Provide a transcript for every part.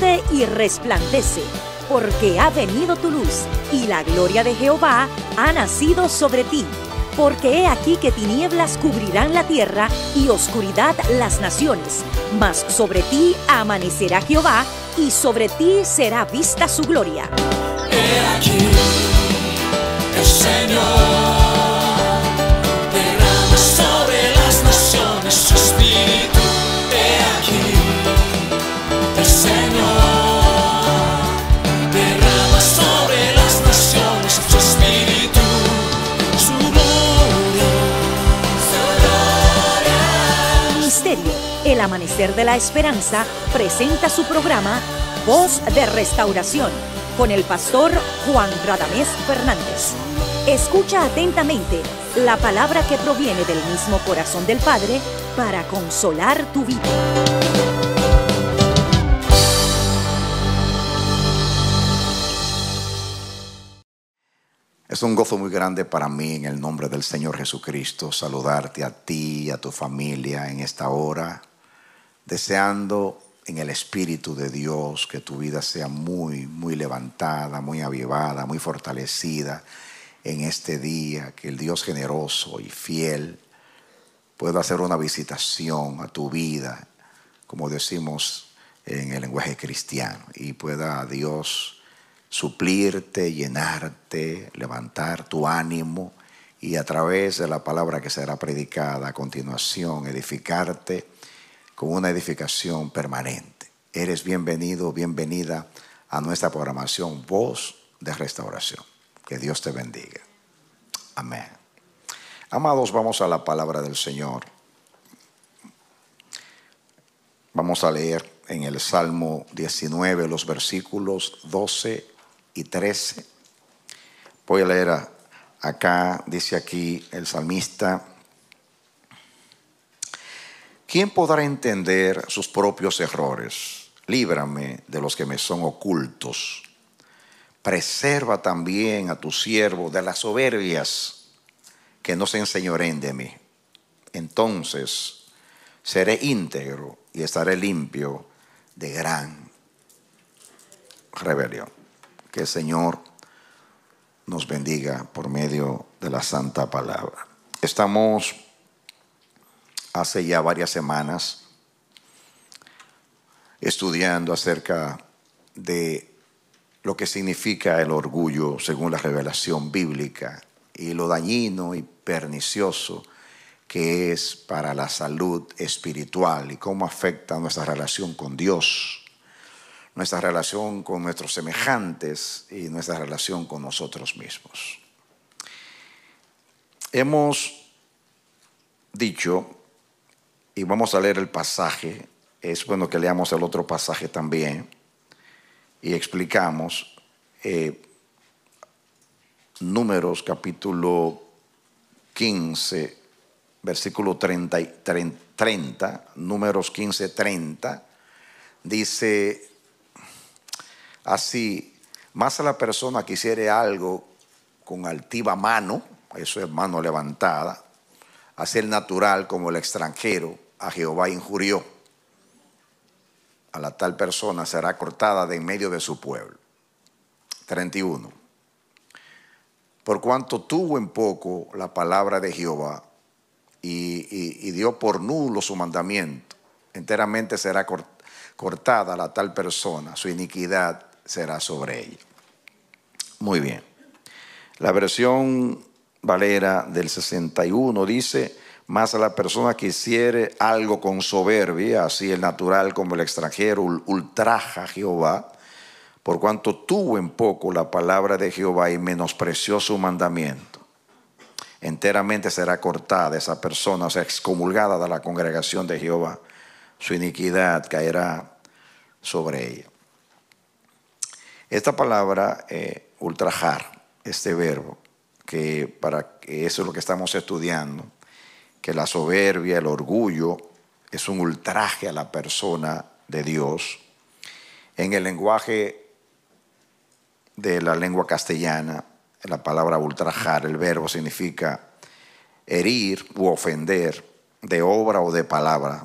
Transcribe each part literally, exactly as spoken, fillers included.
levántate y resplandece, porque ha venido tu luz, y la gloria de Jehová ha nacido sobre ti. Porque he aquí que tinieblas cubrirán la tierra, y oscuridad las naciones. Mas sobre ti amanecerá Jehová, y sobre ti será vista su gloria. He aquí, el Señor derrama sobre las naciones su espíritu. He aquí, el Señor derrama sobre las naciones su espíritu, su gloria, su gloria. Ministerio El Amanecer de la Esperanza presenta su programa Voz de Restauración con el pastor Juan Radamés Fernández. Escucha atentamente la palabra que proviene del mismo corazón del Padre para consolar tu vida. Es un gozo muy grande para mí, en el nombre del Señor Jesucristo, saludarte a ti y a tu familia en esta hora, deseando en el Espíritu de Dios que tu vida sea muy, muy levantada, muy avivada, muy fortalecida en este día, que el Dios generoso y fiel pueda hacer una visitación a tu vida, como decimos en el lenguaje cristiano, y pueda Dios suplirte, llenarte, levantar tu ánimo, y a través de la palabra que será predicada a continuación, edificarte con una edificación permanente. Eres bienvenido, bienvenida a nuestra programación Voz de Restauración. Que Dios te bendiga. Amén. Amados, vamos a la palabra del Señor. Vamos a leer en el Salmo diecinueve los versículos doce y trece. Voy a leer a, acá, dice aquí el salmista: ¿quién podrá entender sus propios errores? Líbrame de los que me son ocultos. Preserva también a tu siervo de las soberbias, que no se enseñoreen de mí. Entonces seré íntegro y estaré limpio de gran rebelión. Que el Señor nos bendiga por medio de la santa palabra. Estamos hace ya varias semanas estudiando acerca de lo que significa el orgullo según la revelación bíblica y lo dañino y pernicioso que es para la salud espiritual y cómo afecta nuestra relación con Dios, nuestra relación con nuestros semejantes y nuestra relación con nosotros mismos. Hemos dicho, y vamos a leer el pasaje, es bueno que leamos el otro pasaje también, y explicamos eh, Números capítulo quince, versículo treinta, treinta, Números quince, treinta, dice así: más a la persona que hiciere algo con altiva mano, eso es mano levantada, así el natural como el extranjero a Jehová injurió, a la tal persona será cortada de en medio de su pueblo. treinta y uno. Por cuanto tuvo en poco la palabra de Jehová y, y, y dio por nulo su mandamiento, enteramente será cortada la tal persona, su iniquidad será sobre ella. Muy bien. La versión Valera del sesenta y uno dice: más a la persona que hiciere algo con soberbia, así el natural como el extranjero, ultraja a Jehová, por cuanto tuvo en poco la palabra de Jehová y menospreció su mandamiento, enteramente será cortada esa persona, o sea, excomulgada de la congregación de Jehová, su iniquidad caerá sobre ella. Esta palabra, eh, ultrajar, este verbo, que para que eso es lo que estamos estudiando, que la soberbia, el orgullo, es un ultraje a la persona de Dios. En el lenguaje de la lengua castellana, la palabra ultrajar, el verbo significa herir u ofender de obra o de palabra,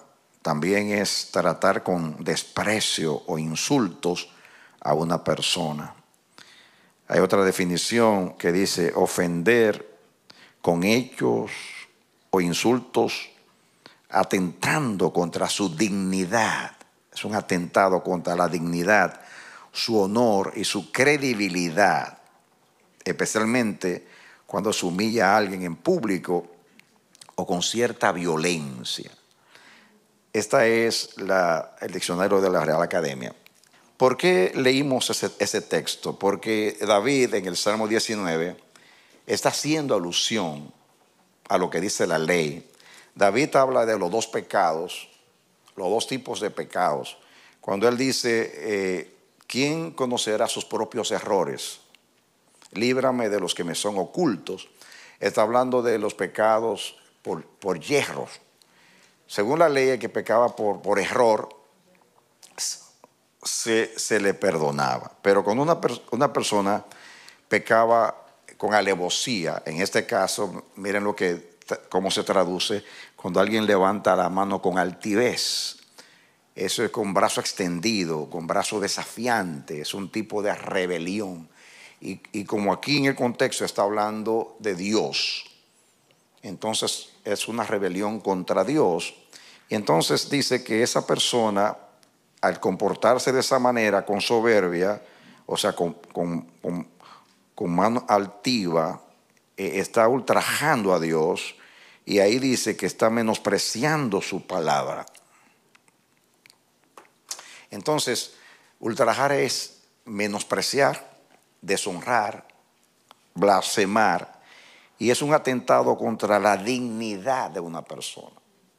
también es tratar con desprecio o insultos a una persona. Hay otra definición que dice ofender con hechos o insultos atentando contra su dignidad. Es un atentado contra la dignidad, su honor y su credibilidad, especialmente cuando se humilla a alguien en público o con cierta violencia. Este es la, el diccionario de la Real Academia. ¿Por qué leímos ese, ese texto? Porque David en el Salmo diecinueve está haciendo alusión a lo que dice la ley. David habla de los dos pecados, los dos tipos de pecados. Cuando él dice, eh, ¿quién conocerá sus propios errores? Líbrame de los que me son ocultos. Está hablando de los pecados por, por yerros. Según la ley, el que pecaba por, por error se, se le perdonaba. Pero cuando una, una persona pecaba con alevosía, en este caso, miren lo que, cómo se traduce, cuando alguien levanta la mano con altivez. Eso es con brazo extendido, con brazo desafiante, es un tipo de rebelión. Y, y como aquí en el contexto está hablando de Dios, entonces es una rebelión contra Dios. Y entonces dice que esa persona, al comportarse de esa manera, con soberbia, o sea, con, con, con, con mano altiva, eh, está ultrajando a Dios. Y ahí dice que está menospreciando su palabra. Entonces, ultrajar es menospreciar, deshonrar, blasfemar, y es un atentado contra la dignidad de una persona.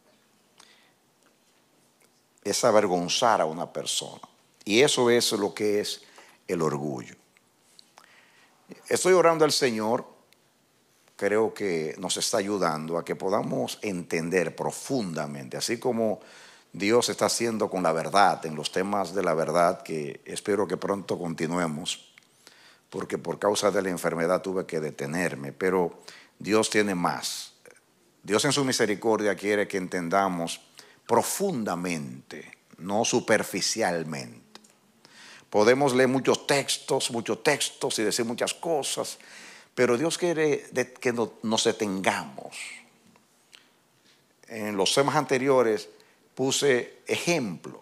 Es avergonzar a una persona. Y eso es lo que es el orgullo. Estoy orando al Señor, creo que nos está ayudando a que podamos entender profundamente, así como Dios está haciendo con la verdad, en los temas de la verdad, que espero que pronto continuemos, porque por causa de la enfermedad tuve que detenerme, pero Dios tiene más. Dios en su misericordia quiere que entendamos profundamente, no superficialmente. Podemos leer muchos textos, muchos textos y decir muchas cosas, pero Dios quiere que nos detengamos. En los temas anteriores puse ejemplos.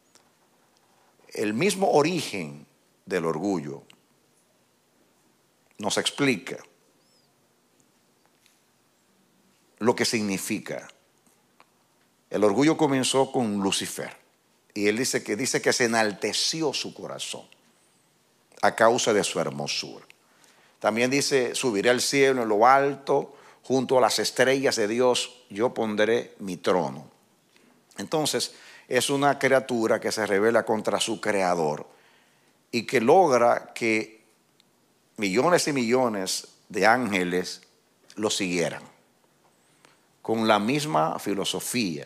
El mismo origen del orgullo nos explica lo que significa. El orgullo comenzó con Lucifer. Y él dice que, dice que se enalteció su corazón a causa de su hermosura. También dice, subiré al cielo en lo alto, junto a las estrellas de Dios, yo pondré mi trono. Entonces, es una criatura que se rebela contra su creador y que logra que millones y millones de ángeles lo siguieran con la misma filosofía.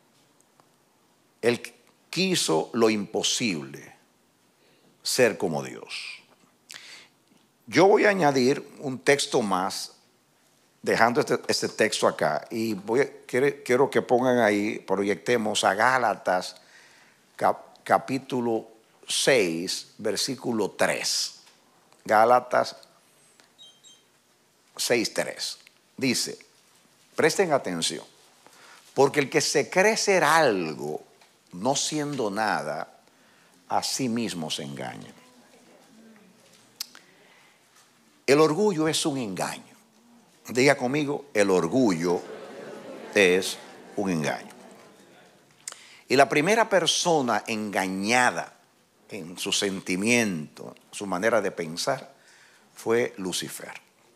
Él quiso lo imposible, ser como Dios. Yo voy a añadir un texto más, dejando este, este texto acá, y voy a, quiero, quiero que pongan ahí, proyectemos a Gálatas cap, capítulo seis, versículo tres. Gálatas seis, tres. Dice, presten atención, porque el que se cree ser algo, no siendo nada, a sí mismo se engaña. El orgullo es un engaño. Diga conmigo, el orgullo es un engaño. Y la primera persona engañada en su sentimiento, su manera de pensar, fue Lucifer.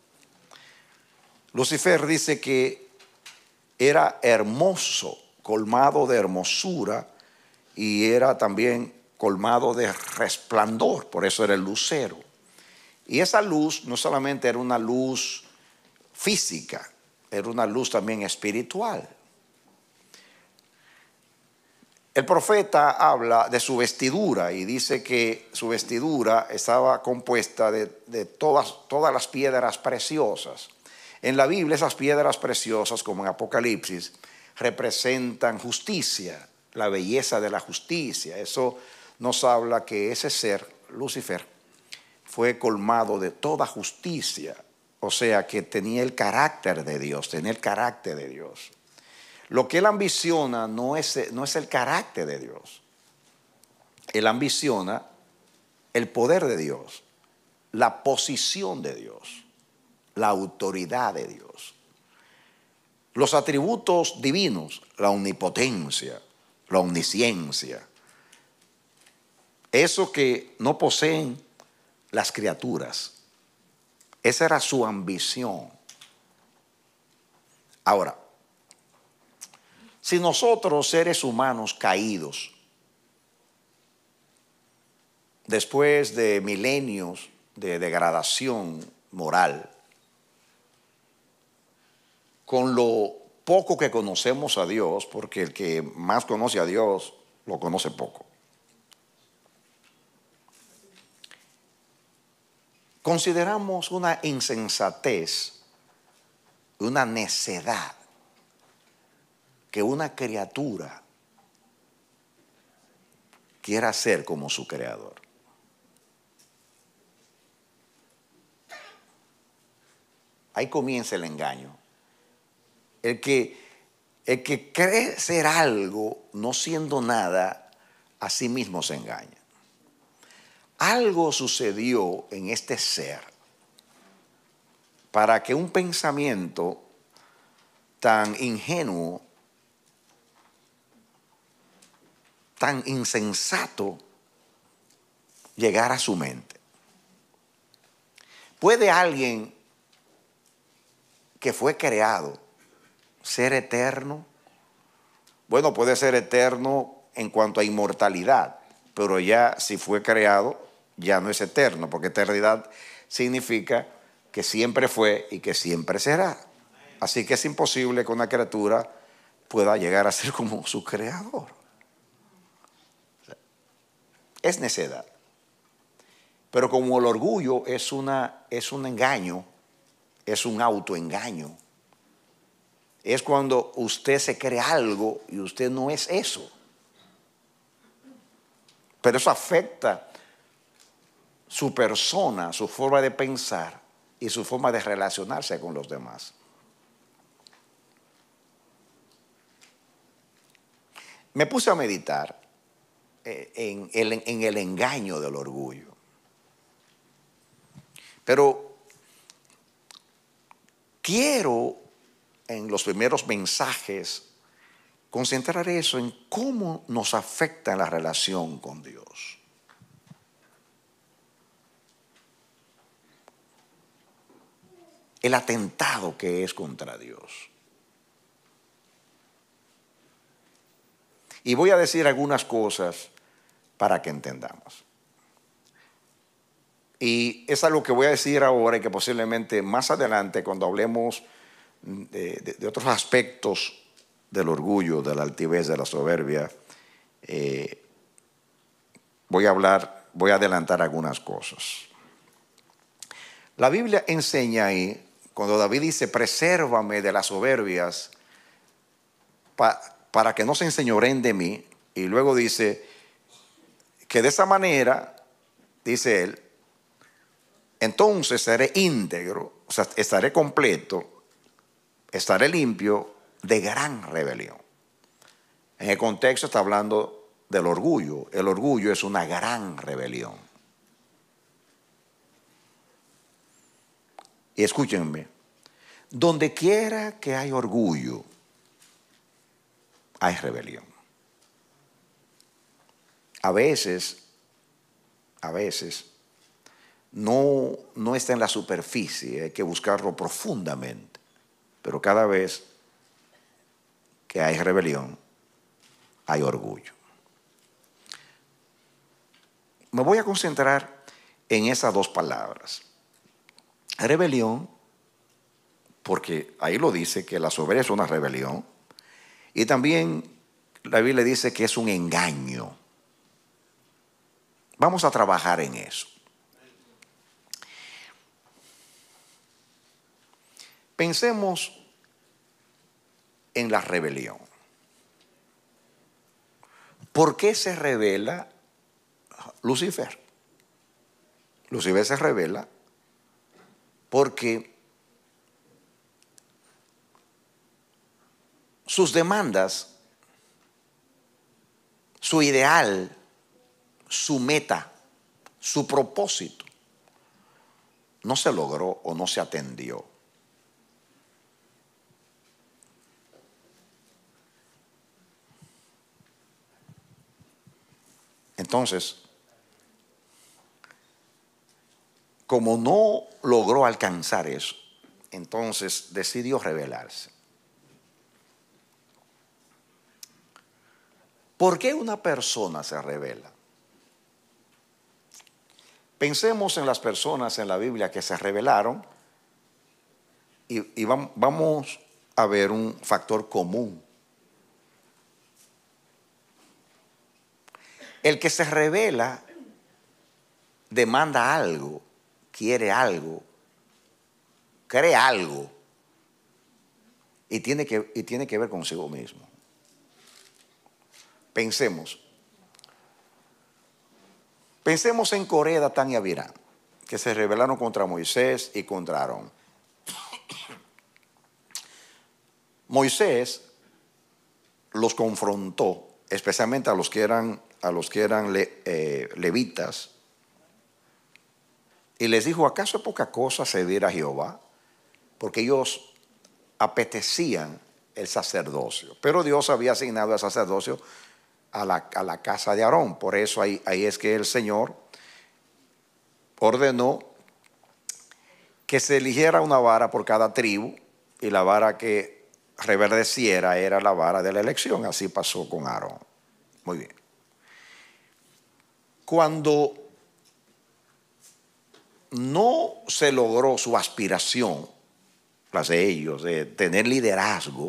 Lucifer dice que era hermoso, colmado de hermosura, y era también colmado de resplandor, por eso era el lucero. Y esa luz no solamente era una luz física, era una luz también espiritual. El profeta habla de su vestidura y dice que su vestidura estaba compuesta de, de todas, todas las piedras preciosas. En la Biblia esas piedras preciosas, como en Apocalipsis, representan justicia, la belleza de la justicia. Eso nos habla que ese ser, Lucifer, fue colmado de toda justicia. O sea, que tenía el carácter de Dios, tenía el carácter de Dios. Lo que él ambiciona no es, no es el carácter de Dios. Él ambiciona el poder de Dios, la posición de Dios, la autoridad de Dios, los atributos divinos, la omnipotencia, la omnisciencia, eso que no poseen las criaturas. Esa era su ambición. Ahora, si nosotros, seres humanos caídos, después de milenios de degradación moral, con lo poco que conocemos a Dios, porque el que más conoce a Dios lo conoce poco, consideramos una insensatez, una necedad que una criatura quiera ser como su creador. Ahí comienza el engaño. El que, el que cree ser algo no siendo nada, a sí mismo se engaña. Algo sucedió en este ser para que un pensamiento tan ingenuo, tan insensato, llegara a su mente. ¿Puede alguien que fue creado ser eterno? Bueno, puede ser eterno en cuanto a inmortalidad, pero ya si fue creado, ya no es eterno, porque eternidad significa que siempre fue y que siempre será. Así que es imposible que una criatura pueda llegar a ser como su creador. Es necedad. Pero como el orgullo es, una, es un engaño, es un autoengaño, es cuando usted se cree algo y usted no es eso. Pero eso afecta su persona, su forma de pensar y su forma de relacionarse con los demás. Me puse a meditar en el, en el engaño del orgullo. Pero quiero en los primeros mensajes concentrar eso en cómo nos afecta en la relación con Dios. El atentado que es contra Dios. Y voy a decir algunas cosas para que entendamos. Y es algo que voy a decir ahora y que posiblemente más adelante, cuando hablemos de, de, de otros aspectos del orgullo, de la altivez, de la soberbia, eh, voy a hablar, voy a adelantar algunas cosas. La Biblia enseña ahí, cuando David dice, presérvame de las soberbias pa, para que no se enseñoreen de mí, y luego dice que de esa manera, dice él, entonces seré íntegro, o sea, estaré completo, estaré limpio de gran rebelión. En el contexto está hablando del orgullo. El orgullo es una gran rebelión. Y escúchenme, donde quiera que hay orgullo, hay rebelión. A veces, a veces, no, no está en la superficie, hay que buscarlo profundamente. Pero cada vez que hay rebelión, hay orgullo. Me voy a concentrar en esas dos palabras. Rebelión, porque ahí lo dice que la soberbia es una rebelión, y también la Biblia dice que es un engaño. Vamos a trabajar en eso. Pensemos en la rebelión. ¿Por qué se revela Lucifer? Lucifer se revela porque sus demandas, su ideal, su meta, su propósito, no se logró o no se atendió. Entonces, como no logró alcanzar eso, entonces decidió rebelarse. ¿Por qué una persona se rebela? Pensemos en las personas en la Biblia que se rebelaron y, y vamos a ver un factor común. El que se rebela demanda algo, quiere algo, cree algo y tiene que, y tiene que ver consigo mismo. Pensemos. Pensemos en Coré, Datán y Abirán, que se rebelaron contra Moisés y contra Aarón. Moisés los confrontó, especialmente a los que eran, a los que eran le, eh, levitas, y les dijo: ¿acaso es poca cosa servir a Jehová? Porque ellos apetecían el sacerdocio, pero Dios había asignado el sacerdocio a la, a la casa de Aarón. Por eso ahí, ahí es que el Señor ordenó que se eligiera una vara por cada tribu, y la vara que reverdeciera era la vara de la elección. Así pasó con Aarón. Muy bien. Cuando no se logró su aspiración, las de ellos, de tener liderazgo,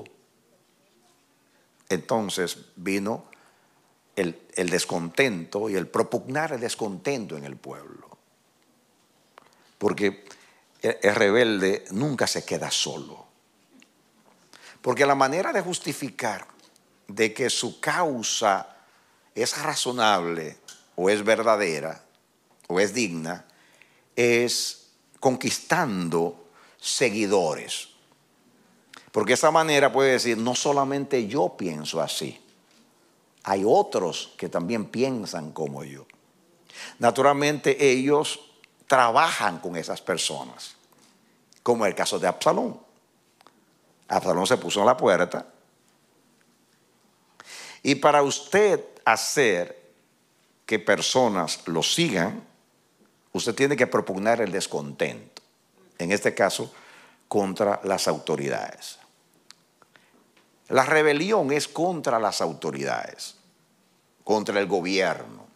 entonces vino el, el descontento y el propugnar el descontento en el pueblo. Porque el, el rebelde nunca se queda solo. Porque la manera de justificar de que su causa es razonable o es verdadera o es digna es conquistando seguidores. Porque de esa manera puede decir: no solamente yo pienso así, hay otros que también piensan como yo. Naturalmente ellos trabajan con esas personas, como el caso de Absalón. Absalón se puso en la puerta, y para usted hacer que personas lo sigan, usted tiene que propugnar el descontento, en este caso contra las autoridades. La rebelión es contra las autoridades, contra el gobierno.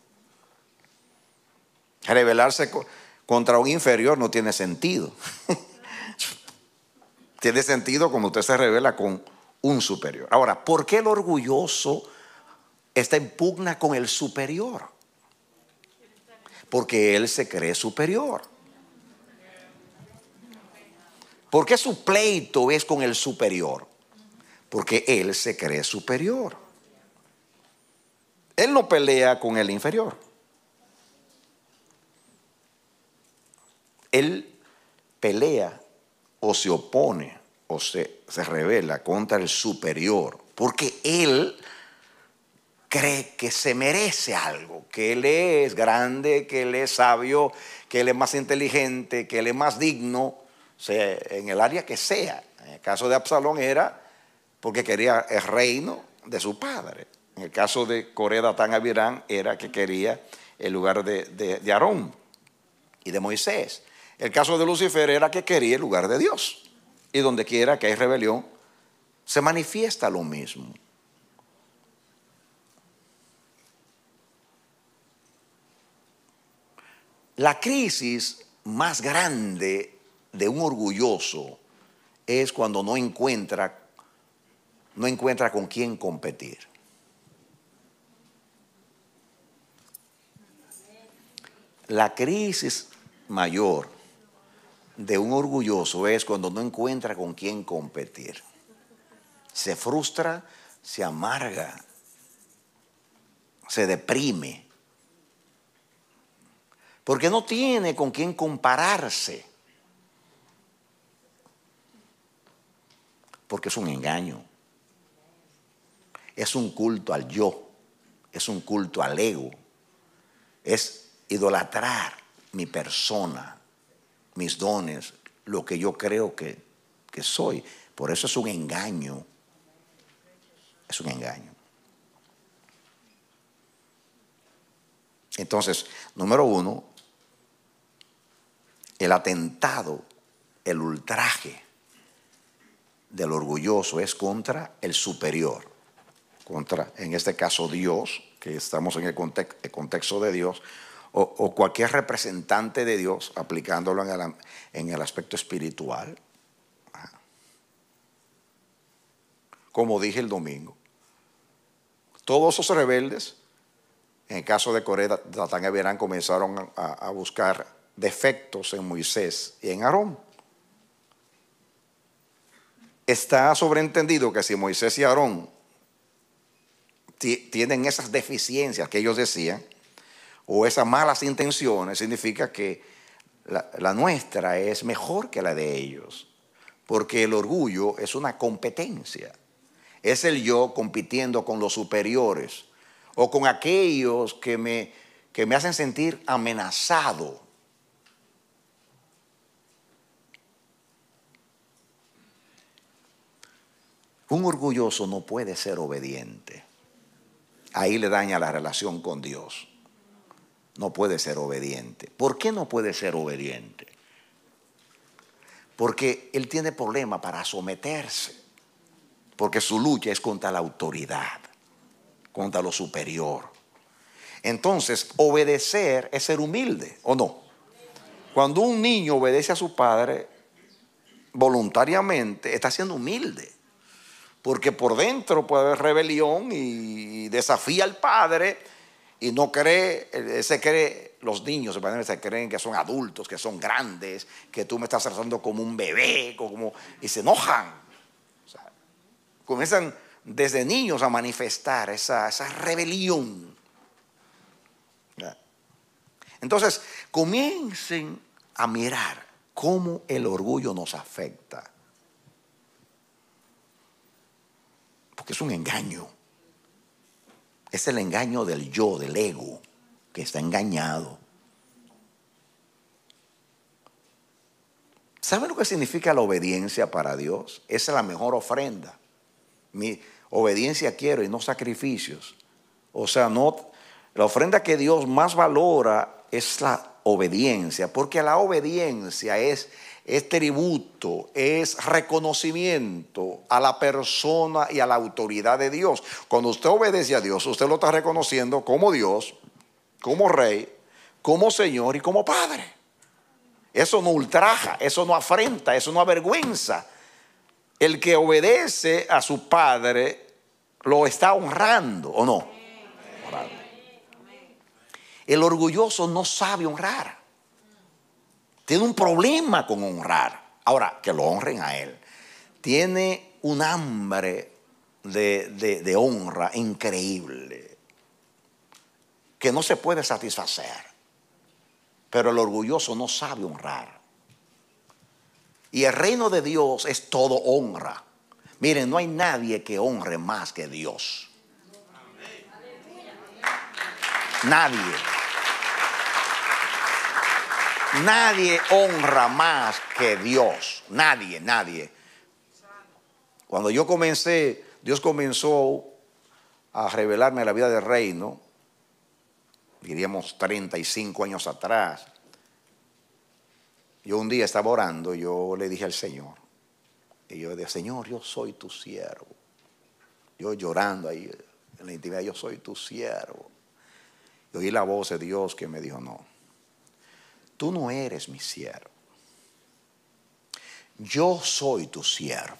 Rebelarse contra un inferior no tiene sentido. Tiene sentido cuando usted se rebela con un superior. Ahora, ¿por qué el orgulloso está en pugna con el superior? Porque él se cree superior. ¿Por qué su pleito es con el superior? Porque él se cree superior. Él no pelea con el inferior. Él pelea o se opone o se, se rebela contra el superior, porque él cree que se merece algo, que él es grande, que él es sabio, que él es más inteligente, que él es más digno, sea, en el área que sea. En el caso de Absalón era porque quería el reino de su padre. En el caso de Coré, Datán y Abirán era que quería el lugar de, de, de Aarón y de Moisés. El caso de Lucifer era que quería el lugar de Dios. Y donde quiera que hay rebelión, se manifiesta lo mismo. La crisis más grande de un orgulloso es cuando no encuentra, no encuentra con quién competir. La crisis mayor de un orgulloso es cuando no encuentra con quién competir. Se frustra, se amarga, se deprime. Porque no tiene con quién compararse. Porque es un engaño. Es un culto al yo. Es un culto al ego. Es idolatrar mi persona, mis dones, lo que yo creo que, que soy. Por eso es un engaño. Es un engaño. Entonces, número uno, el atentado, el ultraje del orgulloso es contra el superior, contra, en este caso, Dios, que estamos en el, context, el contexto de Dios, o, o cualquier representante de Dios, aplicándolo en el, en el aspecto espiritual. Como dije el domingo, todos esos rebeldes, en el caso de Coré, Datán y Abiram, comenzaron a, a buscar defectos en Moisés y en Aarón. Está sobreentendido que si Moisés y Aarón tienen esas deficiencias que ellos decían, o esas malas intenciones, significa que la, la nuestra es mejor que la de ellos. Porque el orgullo es una competencia. Es el yo compitiendo con los superiores o con aquellos que me, que me hacen sentir amenazado. Un orgulloso no puede ser obediente. Ahí le daña la relación con Dios. No puede ser obediente. ¿Por qué no puede ser obediente? Porque él tiene problema para someterse. Porque su lucha es contra la autoridad, contra lo superior. Entonces, obedecer es ser humilde, ¿o no? Cuando un niño obedece a su padre voluntariamente, está siendo humilde. Porque por dentro puede haber rebelión y desafía al padre y no cree, se cree, los niños se creen que son adultos, que son grandes, que tú me estás tratando como un bebé, como, y se enojan. O sea, comienzan desde niños a manifestar esa, esa rebelión. Entonces, comiencen a mirar cómo el orgullo nos afecta. Porque es un engaño. Es el engaño del yo, del ego, que está engañado. ¿Saben lo que significa la obediencia para Dios? Esa es la mejor ofrenda. Mi obediencia quiero y no sacrificios. O sea, no, la ofrenda que Dios más valora es la obediencia, porque la obediencia es, es tributo, es reconocimiento a la persona y a la autoridad de Dios. Cuando usted obedece a Dios, usted lo está reconociendo como Dios, como Rey, como Señor y como Padre. Eso no ultraja, eso no afrenta, eso no avergüenza. El que obedece a su Padre lo está honrando, ¿o no? Honrando. El orgulloso no sabe honrar. Tiene un problema con honrar. Ahora, que lo honren a él. Tiene un hambre de, de, de honra increíble que no se puede satisfacer. Pero el orgulloso no sabe honrar. Y el reino de Dios es todo honra. Miren, no hay nadie que honre más que Dios. Nadie. Nadie honra más que Dios. Nadie, nadie. Cuando yo comencé, Dios comenzó a revelarme la vida del reino, diríamos treinta y cinco años atrás. Yo un día estaba orando, yo le dije al Señor, y yo le dije, Señor, yo soy tu siervo. Yo llorando ahí en la intimidad, yo soy tu siervo. Y oí la voz de Dios que me dijo, no, tú no eres mi siervo. Yo soy tu siervo.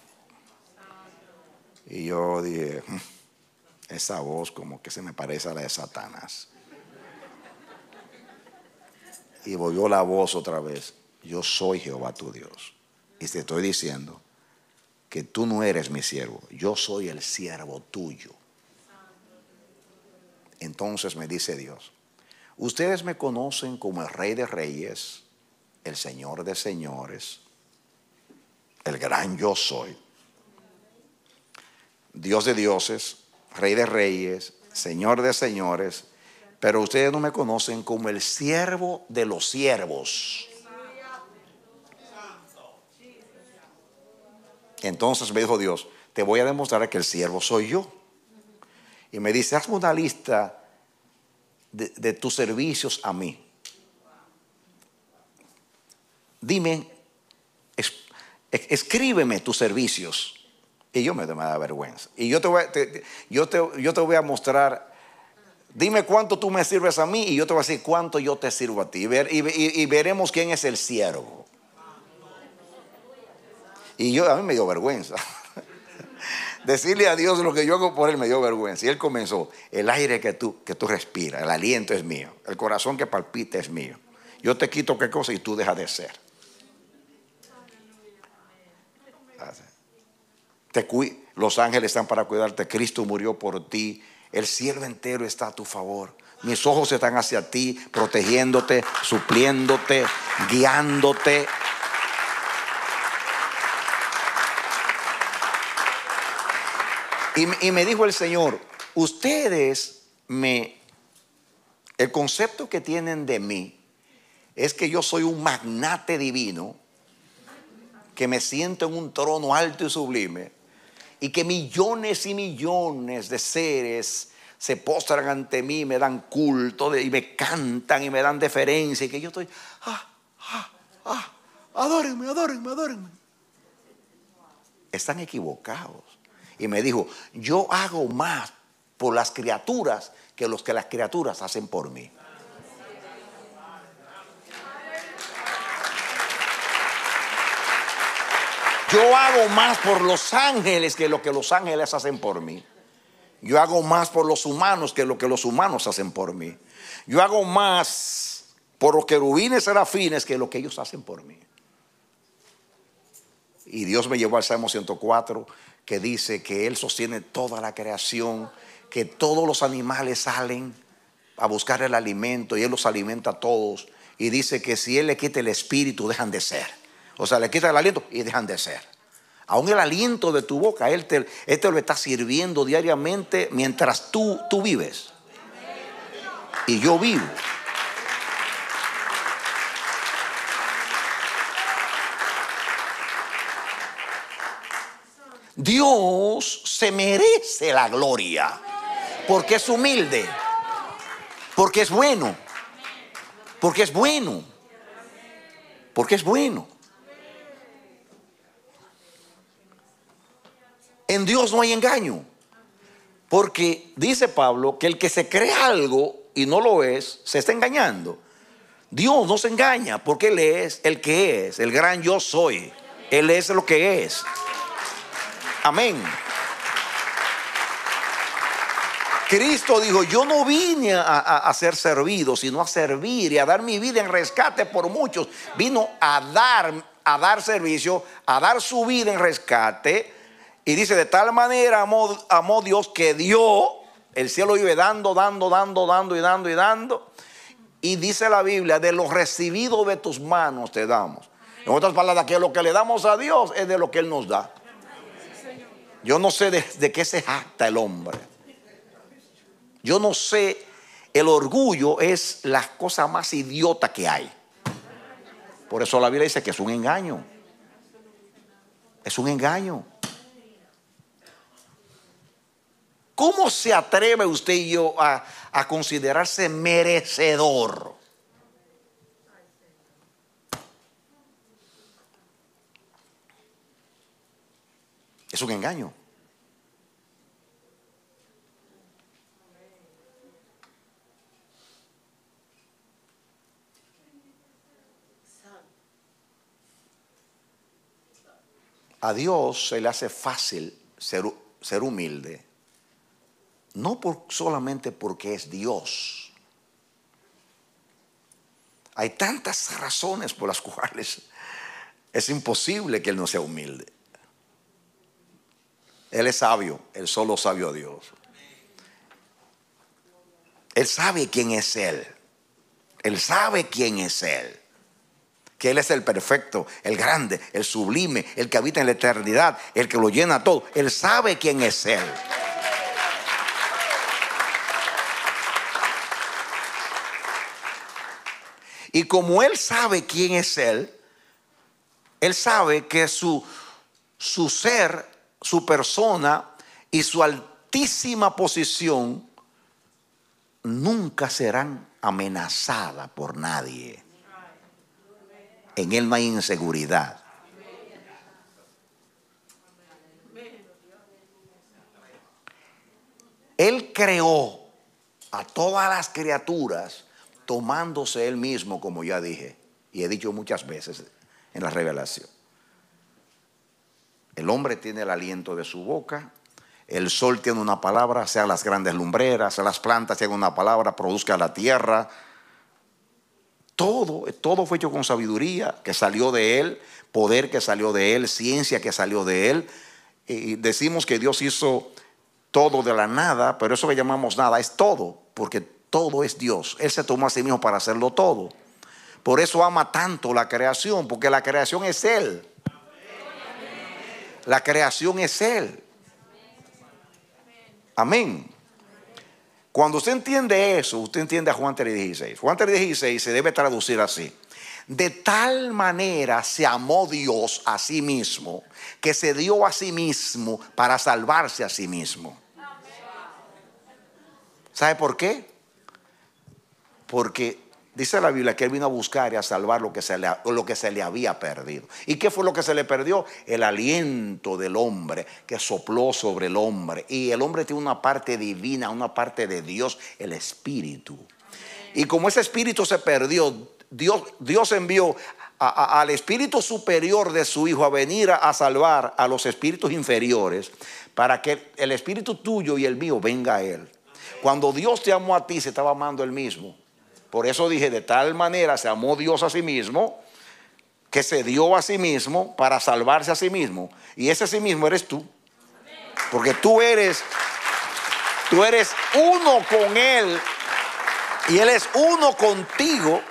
Y yo dije, esa voz como que se me parece a la de Satanás. Y volvió la voz otra vez. Yo soy Jehová tu Dios. Y te estoy diciendo que tú no eres mi siervo. Yo soy el siervo tuyo. En Entonces me dice Dios: ustedes me conocen como el Rey de Reyes, el Señor de Señores, el gran yo soy, Dios de dioses, Rey de Reyes, Señor de Señores, pero ustedes no me conocen como el siervo de los siervos. Entonces me dijo Dios: te voy a demostrar que el siervo soy yo. Y me dice: hazme una lista de, de tus servicios a mí. Dime, es, es, escríbeme tus servicios. Y yo me, me da vergüenza. Y yo te, voy, te, yo, te, yo te voy a mostrar. Dime cuánto tú me sirves a mí y yo te voy a decir cuánto yo te sirvo a ti. Y, ver, y, y, y veremos quién es el siervo. Y yo, a mí me dio vergüenza. Decirle a Dios lo que yo hago por él me dio vergüenza. Y él comenzó: el aire que tú, que tú respiras, el aliento es mío, el corazón que palpita es mío. Yo te quito qué cosa y tú dejas de ser. Te cu- Los ángeles están para cuidarte. Cristo murió por ti. El cielo entero está a tu favor. Mis ojos están hacia ti, protegiéndote, supliéndote, guiándote. Y, y me dijo el Señor: ustedes me, el concepto que tienen de mí es que yo soy un magnate divino, que me siento en un trono alto y sublime, y que millones y millones de seres se postran ante mí, me dan culto de, y me cantan y me dan deferencia, y que yo estoy, ah, ah, ah, adórenme, adórenme, adórenme. Están equivocados. Y me dijo: yo hago más por las criaturas que los que las criaturas hacen por mí. Yo hago más por los ángeles que lo que los ángeles hacen por mí. Yo hago más por los humanos que lo que los humanos hacen por mí. Yo hago más por los querubines serafines que lo que ellos hacen por mí. Y Dios me llevó al Salmo ciento cuatro, que dice que Él sostiene toda la creación, que todos los animales salen a buscar el alimento y Él los alimenta a todos. Y dice que si Él le quita el espíritu, dejan de ser. O sea, le quita el aliento y dejan de ser. Aún el aliento de tu boca, Él te, Él te lo está sirviendo diariamente mientras tú, tú vives. Y yo vivo. Dios se merece la gloria, porque es humilde, porque es bueno, porque es bueno, porque es bueno. En Dios no hay engaño, porque dice Pablo que el que se cree algo y no lo es, se está engañando. Dios no se engaña, porque Él es el que es, el gran yo soy. Él es lo que es. Amén. Cristo dijo: yo no vine a, a, a ser servido, sino a servir y a dar mi vida en rescate por muchos. Vino a dar, a dar servicio, a dar su vida en rescate. Y dice: de tal manera amó, amó Dios que dio. El cielo vive dando, dando, dando, dando y dando y dando. Y dice la Biblia: de lo recibido de tus manos te damos. En otras palabras, que lo que le damos a Dios es de lo que Él nos da. Yo no sé de, de qué se jacta el hombre. Yo no sé. El orgullo es la cosa más idiota que hay. Por eso la Biblia dice que es un engaño. Es un engaño. ¿Cómo se atreve usted y yo a, a considerarse merecedor? Es un engaño. A Dios se le hace fácil ser, ser humilde, no por, solamente porque es Dios. Hay tantas razones por las cuales es imposible que Él no sea humilde. Él es sabio, Él solo sabio a Dios. Él sabe quién es Él. Él sabe quién es Él. Que Él es el perfecto, el grande, el sublime, el que habita en la eternidad, el que lo llena todo. Él sabe quién es Él. Y como Él sabe quién es Él, Él sabe que su, su ser, su persona y su altísima posición nunca serán amenazadas por nadie. En Él no hay inseguridad. Él creó a todas las criaturas tomándose Él mismo, como ya dije y he dicho muchas veces en la revelación. El hombre tiene el aliento de su boca. El sol tiene una palabra, sea las grandes lumbreras, sea las plantas tienen una palabra, produzca la tierra. Todo, todo fue hecho con sabiduría que salió de Él, poder que salió de Él, ciencia que salió de Él. Y decimos que Dios hizo todo de la nada, pero eso que llamamos nada es todo, porque todo es Dios. Él se tomó a sí mismo para hacerlo todo. Por eso ama tanto la creación, porque la creación es Él. La creación es Él. Amén. Cuando usted entiende eso, usted entiende a Juan tres dieciséis. Juan tres dieciséis se debe traducir así: de tal manera se amó Dios a sí mismo, que se dio a sí mismo para salvarse a sí mismo. ¿Sabe por qué? Porque dice la Biblia que Él vino a buscar y a salvar lo que, se le, lo que se le había perdido. ¿Y qué fue lo que se le perdió? El aliento del hombre que sopló sobre el hombre. Y el hombre tiene una parte divina, una parte de Dios, el Espíritu. Y como ese Espíritu se perdió, Dios, Dios envió a, a, al Espíritu superior de su Hijo a venir a, a salvar a los espíritus inferiores, para que el Espíritu tuyo y el mío venga a Él. Cuando Dios te amó a ti, se estaba amando Él mismo. Por eso dije, de tal manera se amó Dios a sí mismo, que se dio a sí mismo para salvarse a sí mismo. Y ese sí mismo eres tú. Porque tú eres, tú eres uno con Él y Él es uno contigo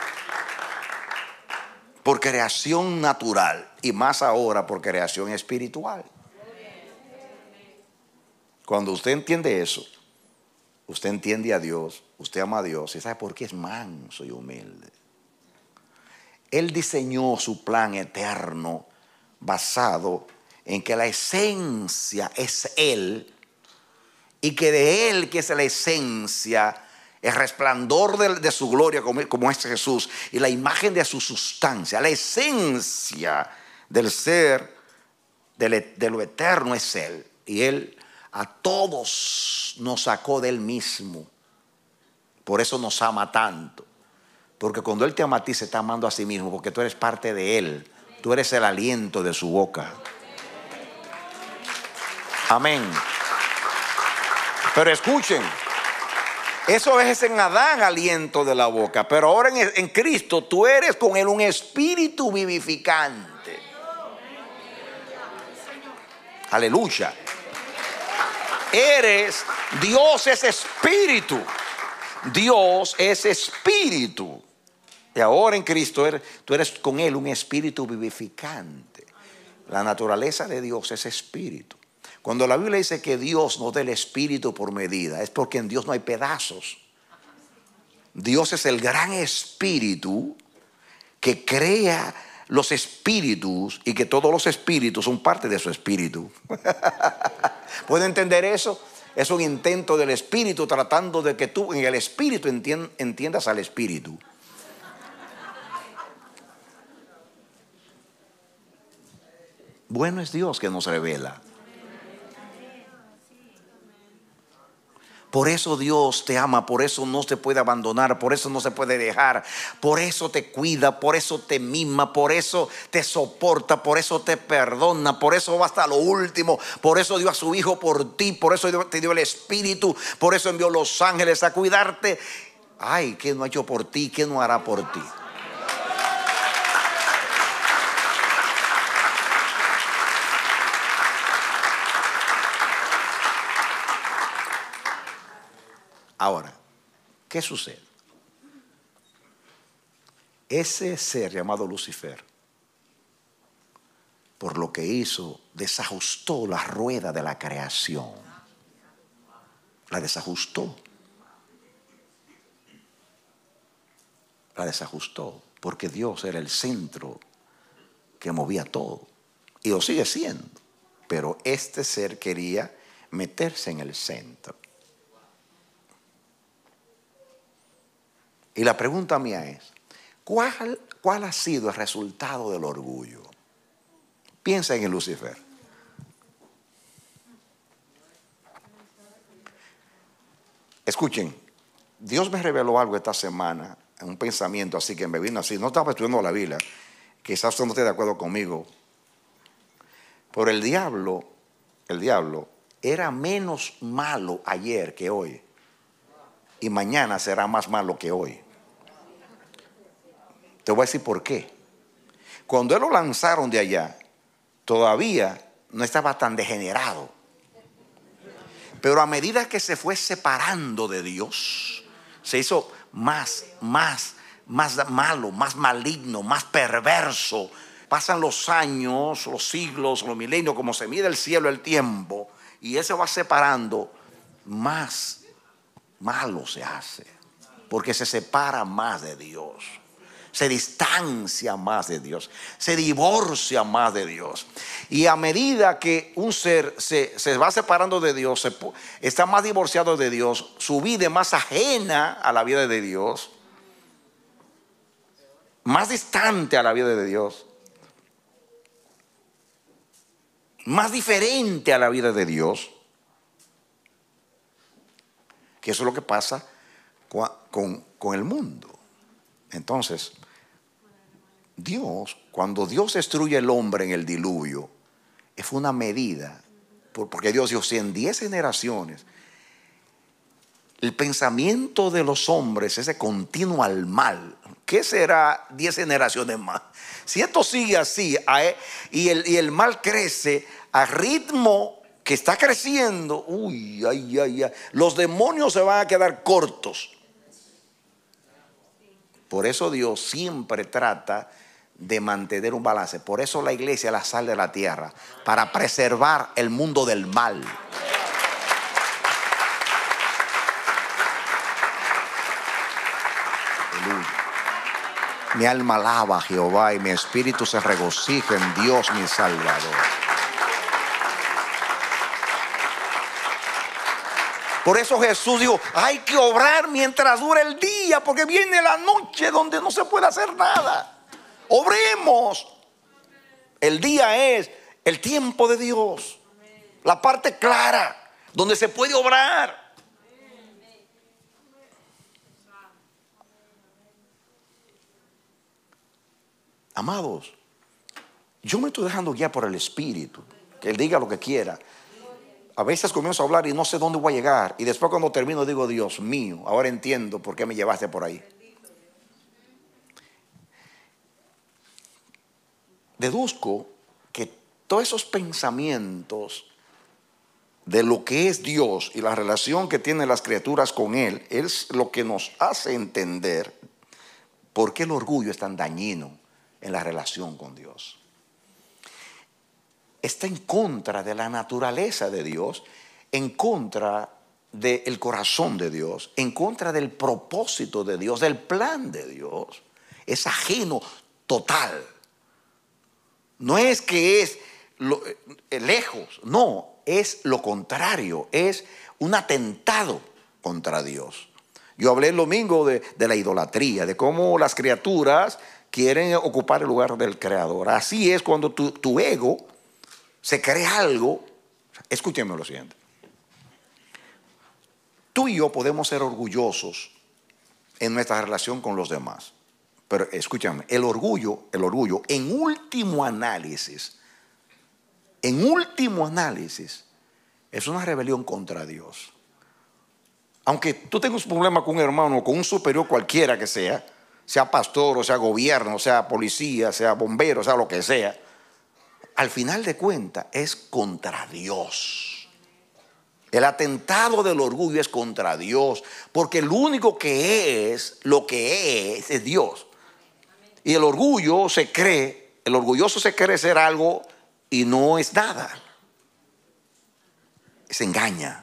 por creación natural y más ahora por creación espiritual. Cuando usted entiende eso, usted entiende a Dios, usted ama a Dios y sabe por qué es manso y humilde. Él diseñó su plan eterno basado en que la esencia es Él y que de Él, que es la esencia, el resplandor de, de su gloria como, como es Jesús y la imagen de su sustancia, la esencia del ser, de, de lo eterno es Él. Y Él a todos nos sacó de Él mismo. Por eso nos ama tanto. Porque cuando Él te ama a ti, se está amando a sí mismo, porque tú eres parte de Él. Tú eres el aliento de su boca. Amén. Pero escuchen, eso es en Adán, aliento de la boca. Pero ahora en, en Cristo tú eres con Él un espíritu vivificante. Aleluya. Eres, Dios es espíritu. Dios es espíritu. Y ahora en Cristo eres, tú eres con Él un espíritu vivificante. La naturaleza de Dios es espíritu. Cuando la Biblia dice que Dios nos da el espíritu por medida, es porque en Dios no hay pedazos. Dios es el gran espíritu que crea los espíritus y que todos los espíritus son parte de su espíritu. ¿Puede entender eso? Es un intento del espíritu tratando de que tú en el espíritu entiendas al espíritu. Bueno es Dios que nos revela. Por eso Dios te ama, por eso no se puede abandonar, por eso no se puede dejar, por eso te cuida, por eso te mima, por eso te soporta, por eso te perdona, por eso va hasta lo último, por eso dio a su Hijo por ti, por eso te dio el Espíritu, por eso envió los ángeles a cuidarte. Ay, ¿qué no ha hecho por ti? ¿Qué no hará por ti? Ahora, ¿Qué sucede? Ese ser llamado Lucifer, por lo que hizo, desajustó la rueda de la creación. La desajustó. La desajustó, porque Dios era el centro que movía todo. Y lo sigue siendo. Pero este ser quería meterse en el centro. Y la pregunta mía es, ¿cuál, cuál ha sido el resultado del orgullo? Piensa en el Lucifer. Escuchen, Dios me reveló algo esta semana, un pensamiento así que me vino así. No estaba estudiando la Biblia, quizás usted no esté de acuerdo conmigo. Pero el diablo, el diablo era menos malo ayer que hoy. Y mañana será más malo que hoy. Te voy a decir por qué. Cuando él lo lanzaron de allá, todavía no estaba tan degenerado. Pero a medida que se fue separando de Dios, se hizo más, más, más malo, más maligno, más perverso. Pasan los años, los siglos, los milenios, como se mide el cielo, el tiempo, y él se va separando, más malo se hace, porque se separa más de Dios. Se distancia más de Dios, se divorcia más de Dios. Y a medida que un ser se, se va separando de Dios, se, está más divorciado de Dios, su vida es más ajena a la vida de Dios, más distante a la vida de Dios, más diferente a la vida de Dios, que eso es lo que pasa con, con, con el mundo. Entonces, Dios, cuando Dios destruye al hombre en el diluvio, fue una medida, porque Dios dijo, si en diez generaciones el pensamiento de los hombres es de continuo al mal, ¿qué será diez generaciones más? Si esto sigue así y el, y el mal crece a ritmo que está creciendo, uy, ay, ay, ay, los demonios se van a quedar cortos. Por eso Dios siempre trata de mantener un balance. Por eso la iglesia es la sal de la tierra, para preservar el mundo del mal. Aleluya. Mi alma alaba a Jehová y mi espíritu se regocija en Dios mi Salvador. Por eso Jesús dijo, hay que obrar mientras dure el día, porque viene la noche donde no se puede hacer nada. Obremos. El día es el tiempo de Dios, la parte clara, donde se puede obrar. Amados, yo me estoy dejando guiar por el Espíritu, que Él diga lo que quiera. A veces comienzo a hablar y no sé dónde voy a llegar. Y después cuando termino digo, Dios mío, ahora entiendo por qué me llevaste por ahí. Deduzco que todos esos pensamientos de lo que es Dios y la relación que tienen las criaturas con Él es lo que nos hace entender por qué el orgullo es tan dañino en la relación con Dios. Está en contra de la naturaleza de Dios, en contra del corazón de Dios, en contra del propósito de Dios, del plan de Dios. Es ajeno total. No es que es lo, eh, lejos, no, es lo contrario, es un atentado contra Dios. Yo hablé el domingo de, de la idolatría, de cómo las criaturas quieren ocupar el lugar del Creador. Así es cuando tu, tu ego se cree algo. Escúchenme lo siguiente. Tú y yo podemos ser orgullosos en nuestra relación con los demás. Pero escúchame, el orgullo, el orgullo, en último análisis, en último análisis, es una rebelión contra Dios. Aunque tú tengas un problema con un hermano, con un superior cualquiera que sea, sea pastor, o sea gobierno, sea policía, sea bombero, sea lo que sea, al final de cuentas es contra Dios. El atentado del orgullo es contra Dios, porque el único que es lo que es es Dios. Y el orgullo se cree, el orgulloso se cree ser algo y no es nada. Se engaña.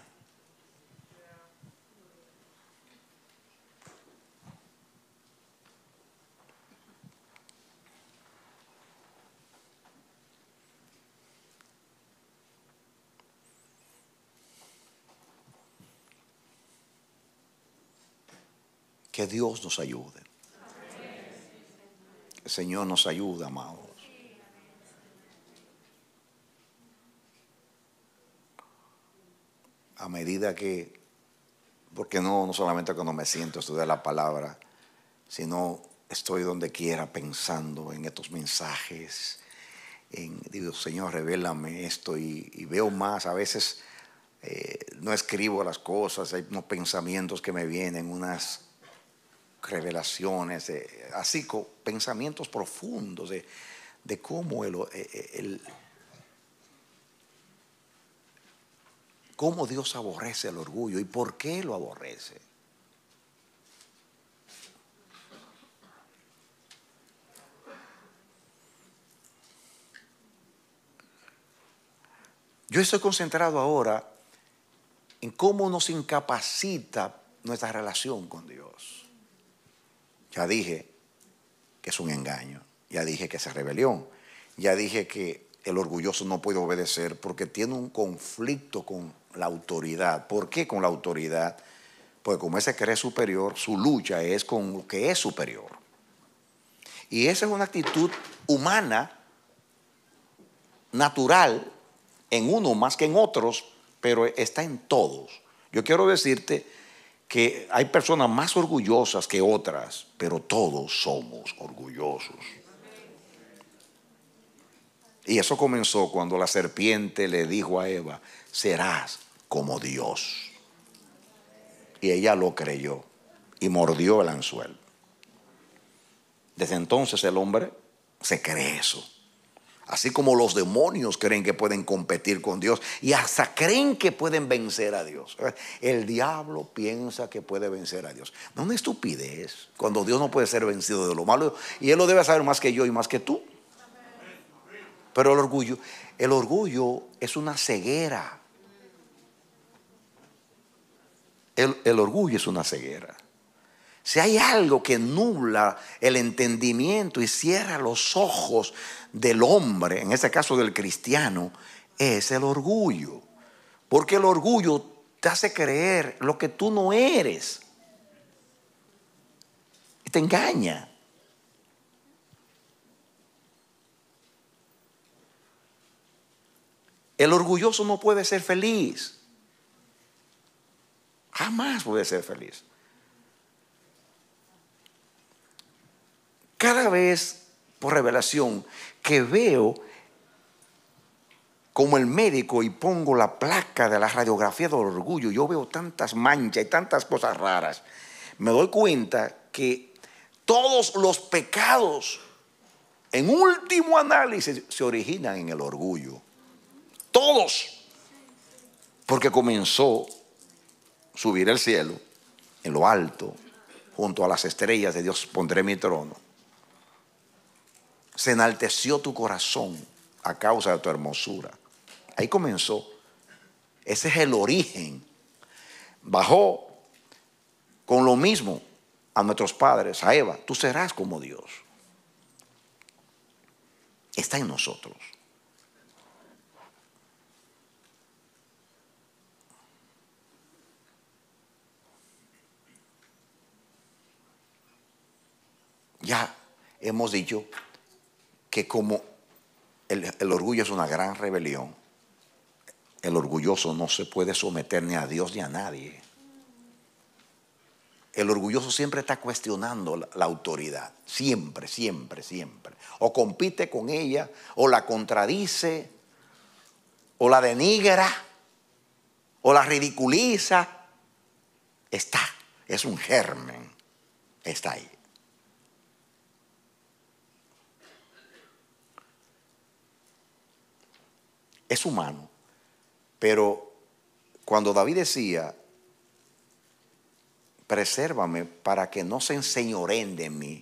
Que Dios nos ayude. El Señor nos ayuda, amados. A medida que, porque no, no solamente cuando me siento a estudiar la palabra, sino estoy donde quiera pensando en estos mensajes, en, digo, Señor, revélame esto, y, y veo más. A veces eh, no escribo las cosas, hay unos pensamientos que me vienen, unas revelaciones, eh, así con pensamientos profundos de, de cómo el, el, cómo Dios aborrece el orgullo y por qué lo aborrece. Yo estoy concentrado ahora en cómo nos incapacita nuestra relación con Dios. Ya dije que es un engaño, ya dije que es rebelión, ya dije que el orgulloso no puede obedecer porque tiene un conflicto con la autoridad. ¿Por qué con la autoridad? Porque como ese cree superior, su lucha es con lo que es superior. Y esa es una actitud humana, natural, en uno más que en otros, pero está en todos. Yo quiero decirte que hay personas más orgullosas que otras, pero todos somos orgullosos. Y eso comenzó cuando la serpiente le dijo a Eva, serás como Dios. Y ella lo creyó y mordió el anzuelo. Desde entonces el hombre se cree eso. Así como los demonios creen que pueden competir con Dios y hasta creen que pueden vencer a Dios. El diablo piensa que puede vencer a Dios. No, una estupidez, cuando Dios no puede ser vencido de lo malo. Y Él lo debe saber más que yo y más que tú. Pero el orgullo, el orgullo es una ceguera. El, el orgullo es una ceguera. Si hay algo que nubla el entendimiento y cierra los ojos del hombre, en este caso del cristiano, es el orgullo. Porque el orgullo te hace creer lo que tú no eres. Y te engaña. El orgulloso no puede ser feliz. Jamás puede ser feliz. Cada vez por revelación que veo como el médico y pongo la placa de la radiografía del orgullo, yo veo tantas manchas y tantas cosas raras, me doy cuenta que todos los pecados en último análisis se originan en el orgullo. Todos. Porque comenzó a subir el cielo en lo alto, junto a las estrellas de Dios pondré mi trono. Se enalteció tu corazón a causa de tu hermosura. Ahí comenzó. Ese es el origen. Bajó con lo mismo a nuestros padres, a Eva. Tú serás como Dios. Está en nosotros. Ya hemos dicho que como el, el orgullo es una gran rebelión, el orgulloso no se puede someter ni a Dios ni a nadie. El orgulloso siempre está cuestionando la, la autoridad, siempre, siempre, siempre. O compite con ella, o la contradice, o la denigra, o la ridiculiza. Está, es un germen, está ahí. Es humano, pero cuando David decía, presérvame para que no se enseñoreen de mí,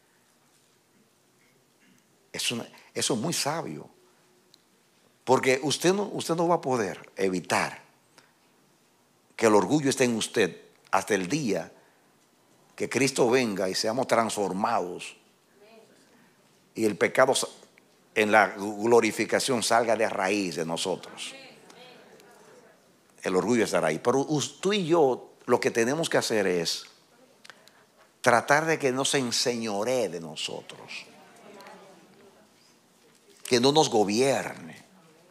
es una, eso es muy sabio. Porque usted no, usted no va a poder evitar que el orgullo esté en usted hasta el día que Cristo venga y seamos transformados y el pecado en la glorificación salga de raíz de nosotros. El orgullo estará ahí. Pero tú y yo lo que tenemos que hacer es tratar de que no se enseñoree de nosotros, que no nos gobierne.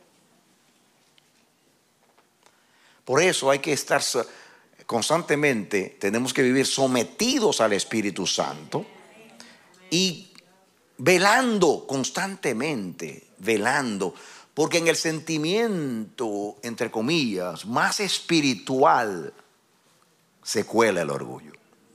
Por eso hay que estar constantemente, tenemos que vivir sometidos al Espíritu Santo y velando constantemente, velando, porque en el sentimiento, entre comillas, más espiritual se cuela el orgullo.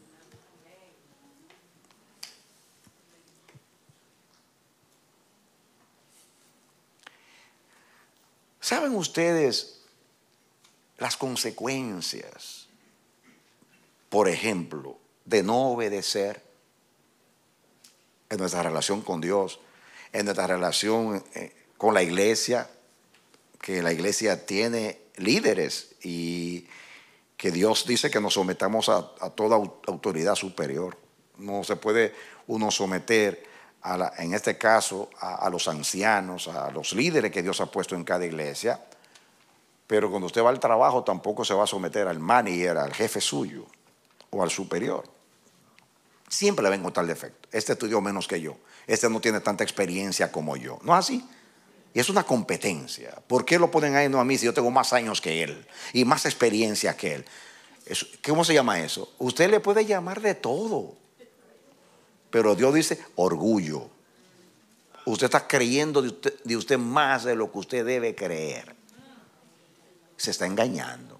¿Saben ustedes las consecuencias, por ejemplo, de no obedecer en nuestra relación con Dios, en nuestra relación con la iglesia, que la iglesia tiene líderes y que Dios dice que nos sometamos a, a toda autoridad superior? No se puede uno someter, a la, en este caso, a, a los ancianos, a los líderes que Dios ha puesto en cada iglesia. Pero cuando usted va al trabajo tampoco se va a someter al manager, al jefe suyo o al superior. Siempre le va a encontrar defecto. Este estudió menos que yo. Este no tiene tanta experiencia como yo. No es así. Y es una competencia. ¿Por qué lo ponen ahí no a mí si yo tengo más años que él y más experiencia que él? Eso, ¿cómo se llama eso? Usted le puede llamar de todo. Pero Dios dice orgullo. Usted está creyendo de usted, de usted más de lo que usted debe creer. Se está engañando.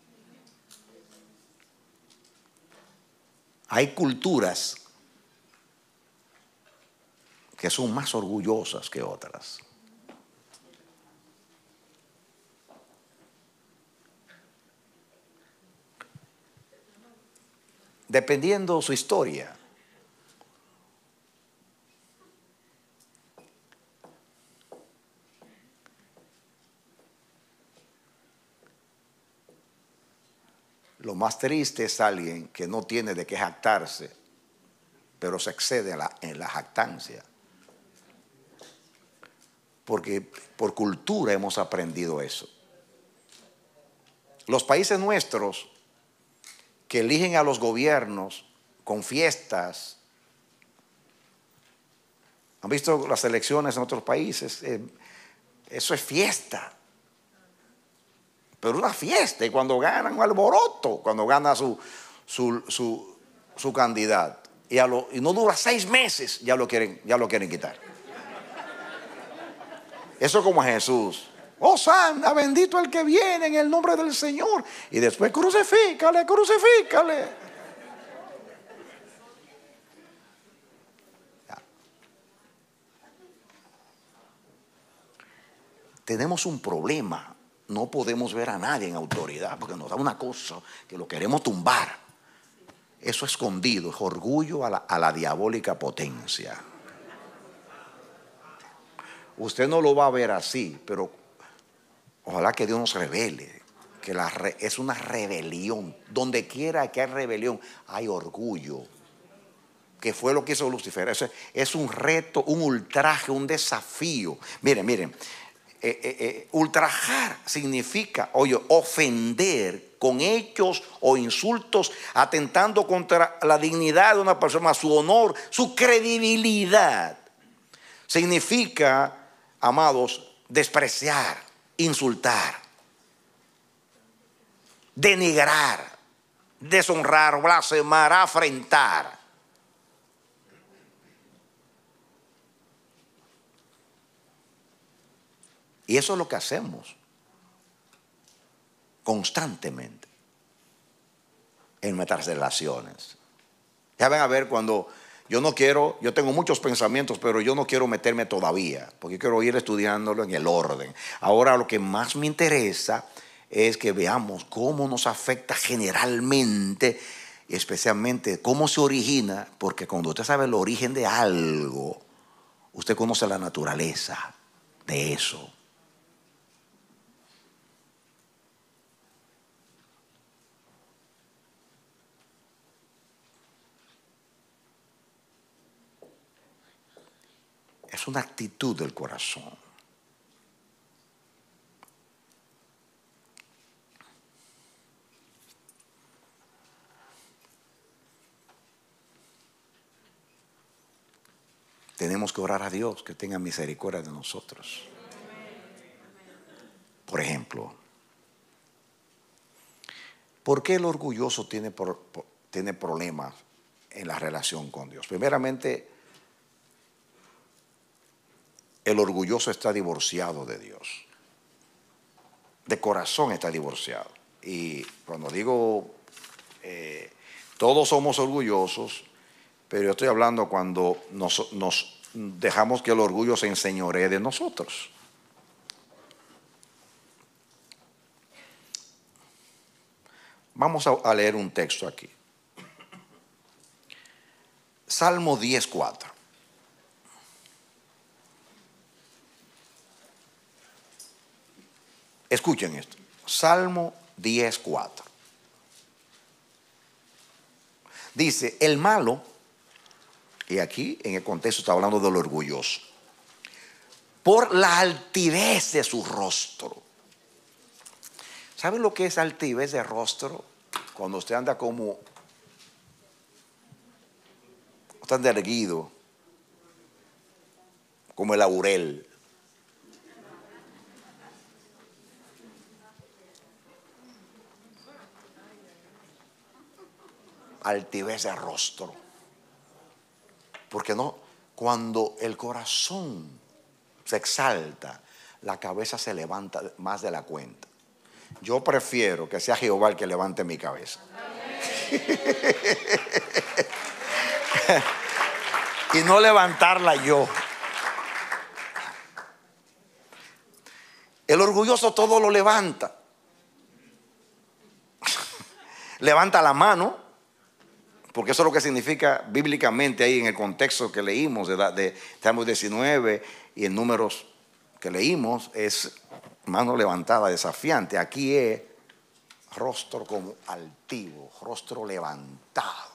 Hay culturas que son más orgullosas que otras. Dependiendo su historia. Lo más triste es alguien que no tiene de qué jactarse, pero se excede en la, en la jactancia. Porque por cultura hemos aprendido eso. Los países nuestros que eligen a los gobiernos con fiestas, ¿han visto las elecciones en otros países? Eh, eso es fiesta. Pero una fiesta, y cuando ganan un alboroto, cuando gana su, su, su, su candidato. Y, a lo, y no dura seis meses, ya lo quieren, ya lo quieren quitar. Eso como Jesús. Oh, Santa, bendito el que viene en el nombre del Señor. Y después crucifícale, crucifícale. Ya. Tenemos un problema. No podemos ver a nadie en autoridad porque nos da una cosa que lo queremos tumbar. Eso escondido es orgullo a la, a la diabólica potencia. Usted no lo va a ver así, pero ojalá que Dios nos revele que la re, es una rebelión. Donde quiera que hay rebelión hay orgullo, que fue lo que hizo Lucifer. Eso es, es un reto, un ultraje, un desafío. Miren, miren. Eh, eh, eh, ultrajar significa, oye, ofender con hechos o insultos, atentando contra la dignidad de una persona, su honor, su credibilidad. Significa, amados, despreciar, insultar, denigrar, deshonrar, blasfemar, afrentar. Y eso es lo que hacemos constantemente en nuestras relaciones. Ya ven a ver cuando yo no quiero, yo tengo muchos pensamientos, pero yo no quiero meterme todavía, porque quiero ir estudiándolo en el orden. Ahora lo que más me interesa es que veamos cómo nos afecta generalmente, especialmente cómo se origina, porque cuando usted sabe el origen de algo, usted conoce la naturaleza de eso. Es una actitud del corazón. Tenemos que orar a Dios que tenga misericordia de nosotros. Por ejemplo, ¿por qué el orgulloso tiene, por, por, tiene problemas en la relación con Dios? Primeramente, el orgulloso está divorciado de Dios. De corazón está divorciado. Y cuando digo, eh, todos somos orgullosos, pero yo estoy hablando cuando nos, nos dejamos que el orgullo se enseñoree de nosotros. Vamos a, a leer un texto aquí. Salmo diez, cuatro. Escuchen esto. Salmo diez, cuatro. Dice, el malo, y aquí en el contexto está hablando del orgulloso, por la altivez de su rostro. ¿Saben lo que es altivez de rostro? Cuando usted anda como, usted anda erguido, como el laurel. Altivez de rostro. Porque no, cuando el corazón se exalta, la cabeza se levanta más de la cuenta. Yo prefiero que sea Jehová el que levante mi cabeza. Y no levantarla yo. El orgulloso todo lo levanta. Levanta la mano. Porque eso es lo que significa bíblicamente ahí en el contexto que leímos de, de Salmos diecinueve y en números que leímos, es mano levantada, desafiante. Aquí es rostro como altivo, rostro levantado.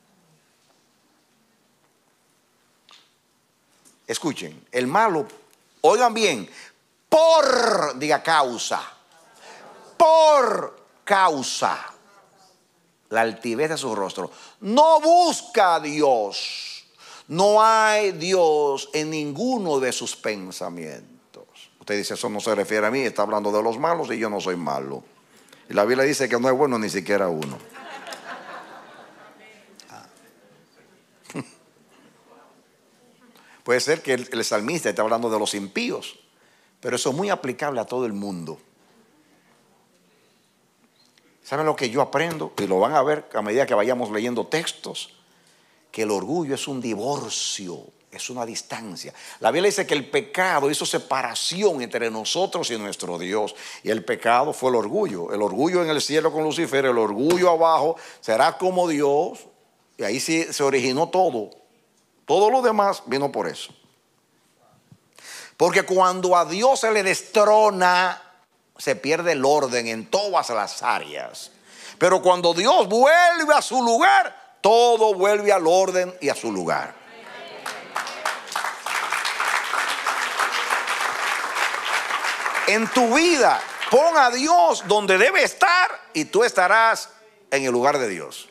Escuchen, el malo, oigan bien, por, diga causa, por causa. La altivez de su rostro. No busca a Dios. No hay Dios en ninguno de sus pensamientos. Usted dice, eso no se refiere a mí, está hablando de los malos y yo no soy malo. Y la Biblia dice que no es bueno ni siquiera uno. Ah. Puede ser que el, el salmista esté hablando de los impíos, pero eso es muy aplicable a todo el mundo. ¿Saben lo que yo aprendo? Y lo van a ver a medida que vayamos leyendo textos. Que el orgullo es un divorcio, es una distancia. La Biblia dice que el pecado hizo separación entre nosotros y nuestro Dios. Y el pecado fue el orgullo. El orgullo en el cielo con Lucifer, el orgullo abajo, será como Dios. Y ahí sí se originó todo. Todo lo demás vino por eso. Porque cuando a Dios se le destrona, se pierde el orden en todas las áreas. Pero cuando Dios vuelve a su lugar, todo vuelve al orden y a su lugar. En tu vida, pon a Dios donde debe estar y tú estarás en el lugar de Dios.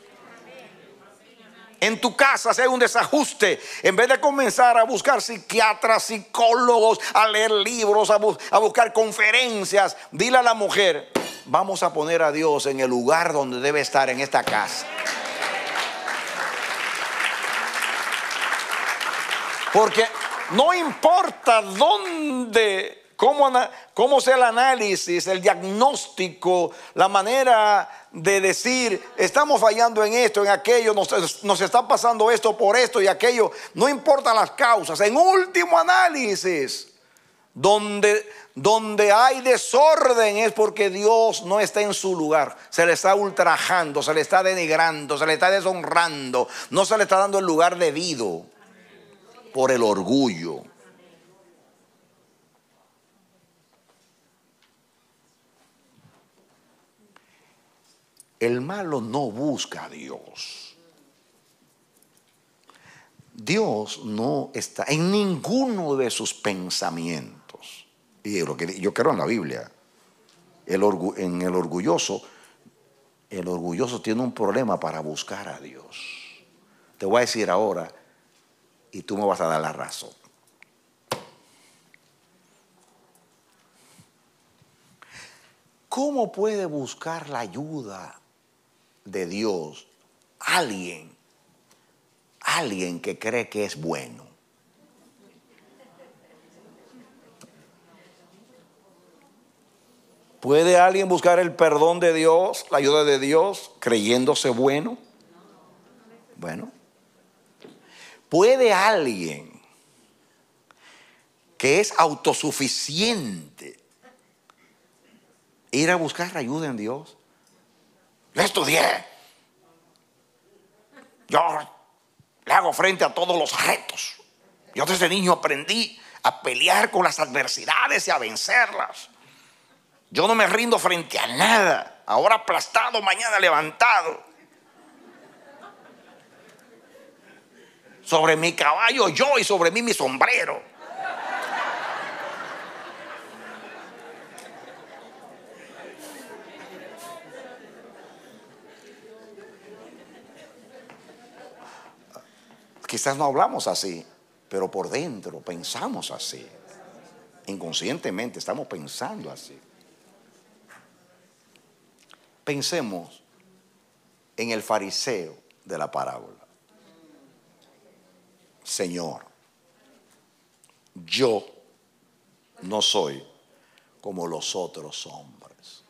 En tu casa, si hay un desajuste, en vez de comenzar a buscar psiquiatras, psicólogos, a leer libros, a, bu a buscar conferencias, dile a la mujer, vamos a poner a Dios en el lugar donde debe estar en esta casa. Porque no importa dónde, cómo, cómo sea el análisis, el diagnóstico, la manera de decir, estamos fallando en esto, en aquello, nos, nos está pasando esto por esto y aquello, no importa las causas. En último análisis, Donde, donde hay desorden es porque Dios no está en su lugar. Se le está ultrajando, se le está denigrando, se le está deshonrando. No se le está dando el lugar debido por el orgullo. El malo no busca a Dios. Dios no está en ninguno de sus pensamientos. Y lo que yo creo en la Biblia, el orgu- en el orgulloso, el orgulloso tiene un problema para buscar a Dios. Te voy a decir ahora y tú me vas a dar la razón. ¿Cómo puede buscar la ayuda de Dios alguien, alguien que cree que es bueno? ¿Puede alguien buscar el perdón de Dios, la ayuda de Dios, creyéndose bueno? Bueno. ¿Puede alguien que es autosuficiente ir a buscar ayuda en Dios? Yo estudié. Yo le hago frente a todos los retos. Yo desde niño aprendí a pelear con las adversidades y a vencerlas. Yo no me rindo frente a nada. Ahora aplastado, mañana levantado. Sobre mi caballo yo y sobre mí mi sombrero. Quizás no hablamos así, pero por dentro pensamos así. Inconscientemente estamos pensando así. Pensemos en el fariseo de la parábola. Señor, yo no soy como los otros hombres.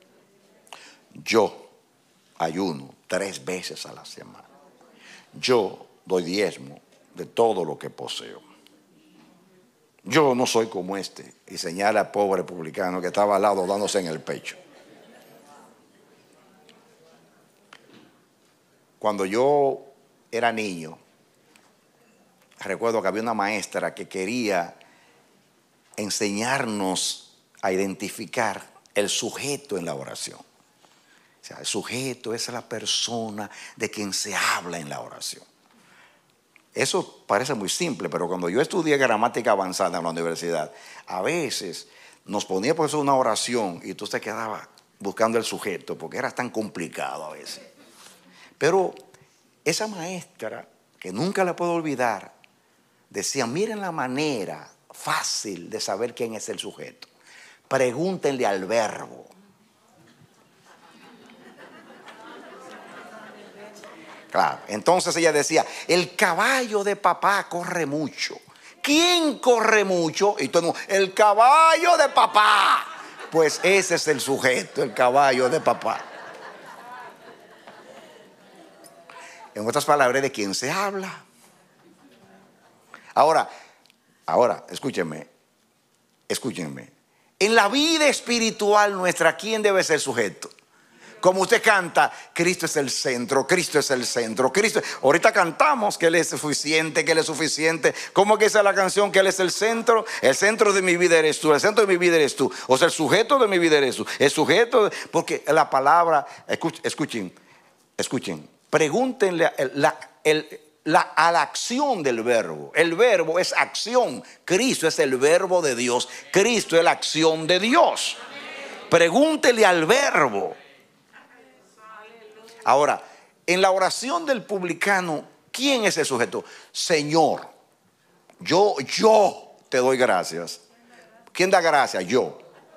Yo ayuno tres veces a la semana. Yo doy diezmo de todo lo que poseo. Yo no soy como este. Y señala al pobre publicano que estaba al lado dándose en el pecho. Cuando yo era niño, recuerdo que había una maestra que quería enseñarnos a identificar el sujeto en la oración. O sea, el sujeto es la persona de quien se habla en la oración. Eso parece muy simple, pero cuando yo estudié gramática avanzada en la universidad, a veces nos ponía por eso una oración y tú te quedabas buscando el sujeto porque era tan complicado a veces. Pero esa maestra, que nunca la puedo olvidar, decía, miren la manera fácil de saber quién es el sujeto. Pregúntenle al verbo. Claro, entonces ella decía, el caballo de papá corre mucho. ¿Quién corre mucho? Y todo el mundo, el caballo de papá. Pues ese es el sujeto, el caballo de papá. En otras palabras, ¿de quién se habla? Ahora, ahora, escúchenme, escúchenme. En la vida espiritual nuestra, ¿quién debe ser sujeto? Como usted canta, Cristo es el centro, Cristo es el centro, Cristo. Ahorita cantamos que Él es suficiente, que Él es suficiente. ¿Cómo que dice la canción que Él es el centro? El centro de mi vida eres tú, el centro de mi vida eres tú. O sea, el sujeto de mi vida eres tú. El sujeto, de, porque la palabra, escuchen, escuchen, escuchen. Pregúntenle la, el, la, a la acción del verbo. El verbo es acción. Cristo es el verbo de Dios. Cristo es la acción de Dios. Pregúntele al verbo. Ahora, en la oración del publicano, ¿quién es el sujeto? Señor, yo, yo te doy gracias. ¿Quién da gracias? Yo.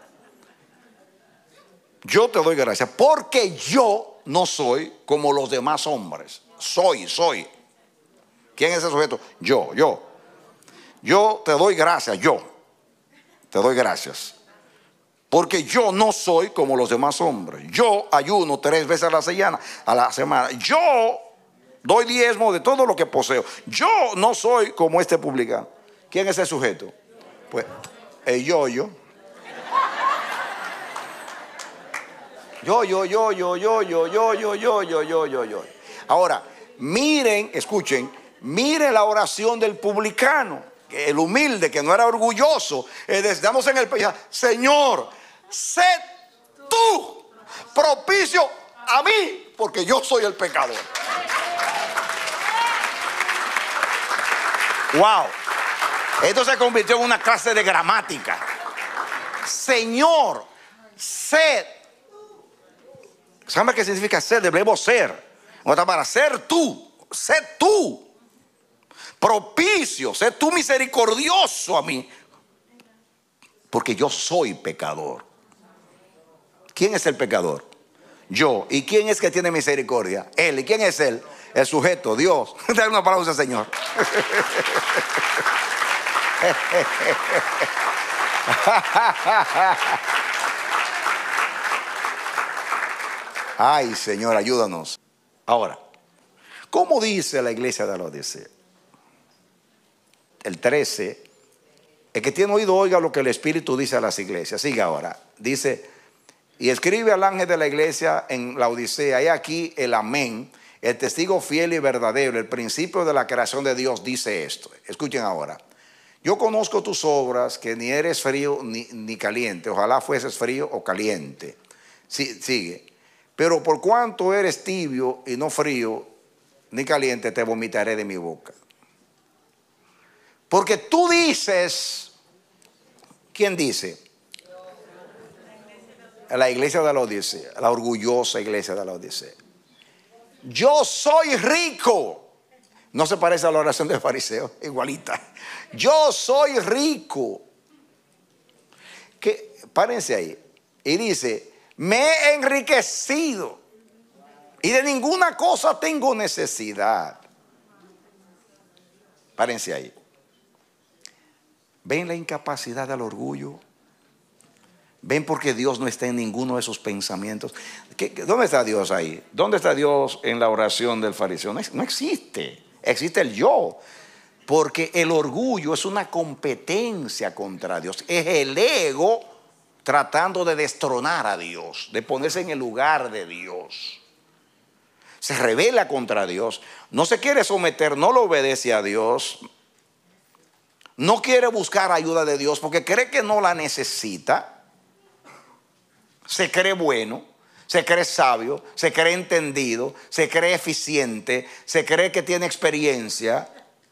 Yo te doy gracias porque yo no soy como los demás hombres. Soy, soy. ¿Quién es el sujeto? Yo, yo. Yo te doy gracias, yo. Te doy gracias. Porque yo no soy como los demás hombres. Yo ayuno tres veces a la semana. A la semana. Yo doy diezmo de todo lo que poseo. Yo no soy como este publicano. ¿Quién es el sujeto? Pues el yo-yo. Yo, yo, yo, yo, yo, yo, yo, yo, yo, yo, yo, yo, yo. Ahora, miren, escuchen, miren la oración del publicano, el humilde, que no era orgulloso. Estamos en el pecado. Señor, sé tú propicio a mí, porque yo soy el pecador. Wow. Esto se convirtió en una clase de gramática. Señor, sé. ¿Sabe qué significa ser? Del verbo ser. Otra para ser tú. Sé tú propicio. Sé tú misericordioso a mí. Porque yo soy pecador. ¿Quién es el pecador? Yo. ¿Y quién es que tiene misericordia? Él. ¿Y quién es él? El sujeto, Dios. Dale un aplauso, Señor. Ay, Señor, ayúdanos. Ahora, ¿cómo dice la iglesia de la Odisea? El trece. El que tiene oído, oiga lo que el Espíritu dice a las iglesias. Sigue ahora. Dice, y escribe al ángel de la iglesia en la Odisea. He aquí el amén, el testigo fiel y verdadero, el principio de la creación de Dios, dice esto. Escuchen ahora. Yo conozco tus obras, que ni eres frío ni, ni caliente. Ojalá fueses frío o caliente. Sí, sigue. Pero por cuanto eres tibio y no frío ni caliente, te vomitaré de mi boca. Porque tú dices, ¿quién dice? La iglesia de la Odisea, la orgullosa iglesia de la Odisea. Yo soy rico. No se parece a la oración del fariseo, igualita. Yo soy rico. Que, párense ahí. Y dice, me he enriquecido y de ninguna cosa tengo necesidad. Párense ahí. ¿Ven la incapacidad del orgullo? ¿Ven por qué Dios no está en ninguno de esos pensamientos? ¿Qué, ¿Dónde está Dios ahí? ¿Dónde está Dios en la oración del fariseo? No, no existe. Existe el yo. Porque el orgullo es una competencia contra Dios. Es el ego tratando de destronar a Dios, de ponerse en el lugar de Dios. Se rebela contra Dios. No se quiere someter, no lo obedece a Dios. No quiere buscar ayuda de Dios porque cree que no la necesita. Se cree bueno, se cree sabio, se cree entendido, se cree eficiente, se cree que tiene experiencia.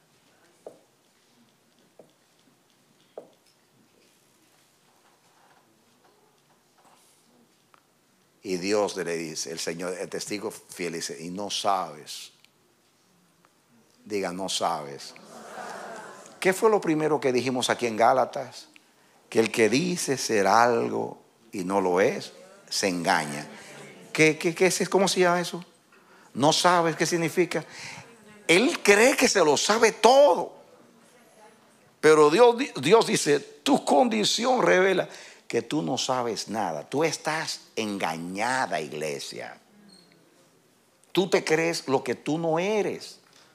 Y Dios le dice, el Señor, el testigo fiel dice, y no sabes. Diga, no sabes. ¿Qué fue lo primero que dijimos aquí en Gálatas? Que el que dice ser algo y no lo es, se engaña. ¿Qué, qué, qué es? ¿Cómo se llama eso? No sabes qué significa. Él cree que se lo sabe todo. Pero Dios, Dios dice, tu condición revela que tú no sabes nada. Tú estás engañada, iglesia. Tú te crees lo que tú no eres.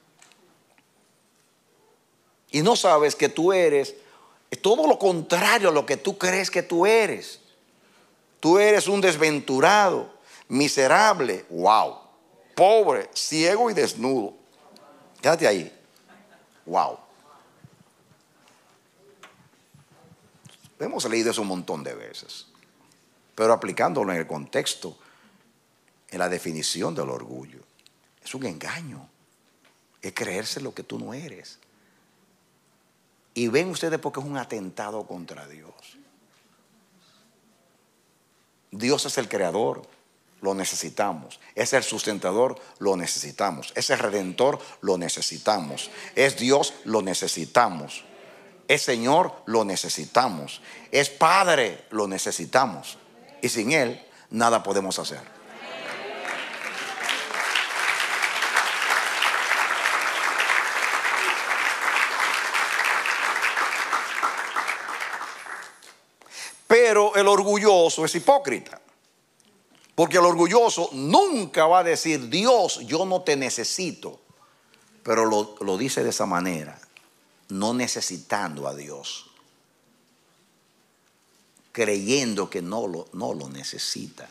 Y no sabes que tú eres todo lo contrario a lo que tú crees que tú eres. Tú eres un desventurado, miserable, wow, pobre, ciego y desnudo. Quédate ahí. Wow. Hemos leído eso un montón de veces, pero aplicándolo en el contexto, en la definición del orgullo, es un engaño. Es creerse lo que tú no eres. Y ven ustedes porque es un atentado contra Dios. Dios es el creador, lo necesitamos. Es el sustentador, lo necesitamos. Es el redentor, lo necesitamos. Es Dios, lo necesitamos. Es Señor, lo necesitamos. Es Padre, lo necesitamos. Y sin Él, nada podemos hacer. Pero el orgulloso es hipócrita. Porque el orgulloso nunca va a decir, Dios, yo no te necesito. Pero lo, lo dice de esa manera, no necesitando a Dios. creyendo que no lo, no lo necesita.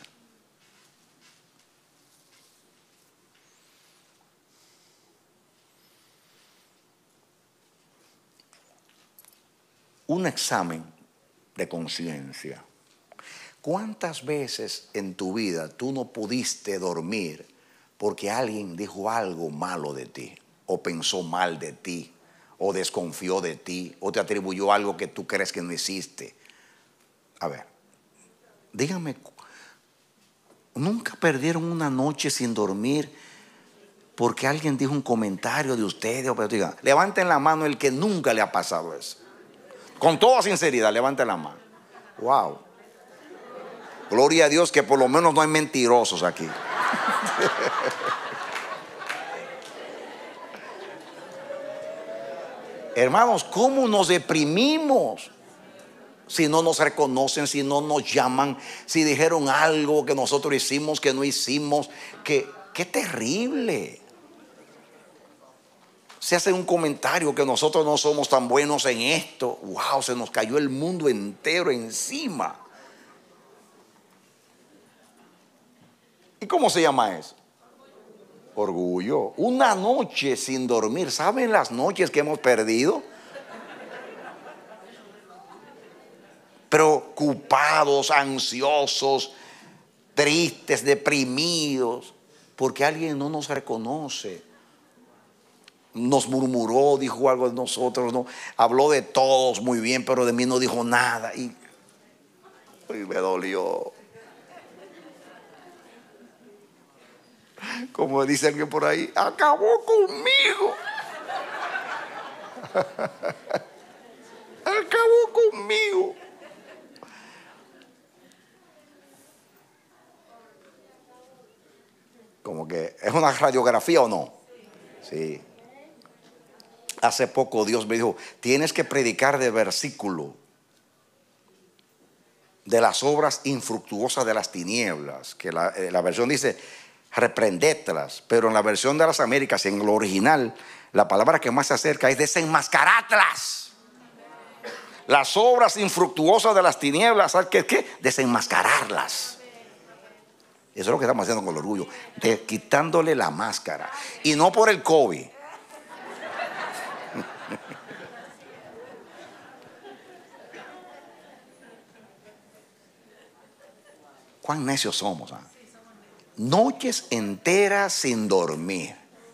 Un examen de conciencia. ¿Cuántas veces en tu vida tú no pudiste dormir porque alguien dijo algo malo de ti, o pensó mal de ti, o desconfió de ti, o te atribuyó algo que tú crees que no hiciste? A ver, díganme, ¿nunca perdieron una noche sin dormir porque alguien dijo un comentario de ustedes? O digan, levanten la mano el que nunca le ha pasado eso. Con toda sinceridad, levanten la mano. Wow. Gloria a Dios que por lo menos no hay mentirosos aquí. Hermanos, ¿cómo nos deprimimos si no nos reconocen, si no nos llaman, si dijeron algo que nosotros hicimos, que no hicimos? Que, ¡qué terrible! Se hace un comentario que nosotros no somos tan buenos en esto. ¡Wow! Se nos cayó el mundo entero encima. ¿Y cómo se llama eso? Orgullo. Una noche sin dormir. ¿Saben las noches que hemos perdido? Preocupados, ansiosos, tristes, deprimidos, porque alguien no nos reconoce. Nos murmuró, dijo algo de nosotros, no, habló de todos muy bien, pero de mí no dijo nada. Y, y me dolió. Como dice alguien por ahí, acabó conmigo. Acabó conmigo. Como que es una radiografía, ¿o no? Sí. Hace poco Dios me dijo, tienes que predicar de versículo de las obras infructuosas de las tinieblas, que la, la versión dice reprendetlas, pero en la versión de las Américas, en lo original, la palabra que más se acerca es desenmascaradlas. Las obras infructuosas de las tinieblas, ¿sabes qué? ¿Qué? Desenmascararlas. Eso es lo que estamos haciendo con el orgullo, de, quitándole la máscara. Y no por el COVID. ¿Cuán necios somos? ¿Ah? Noches enteras sin dormir.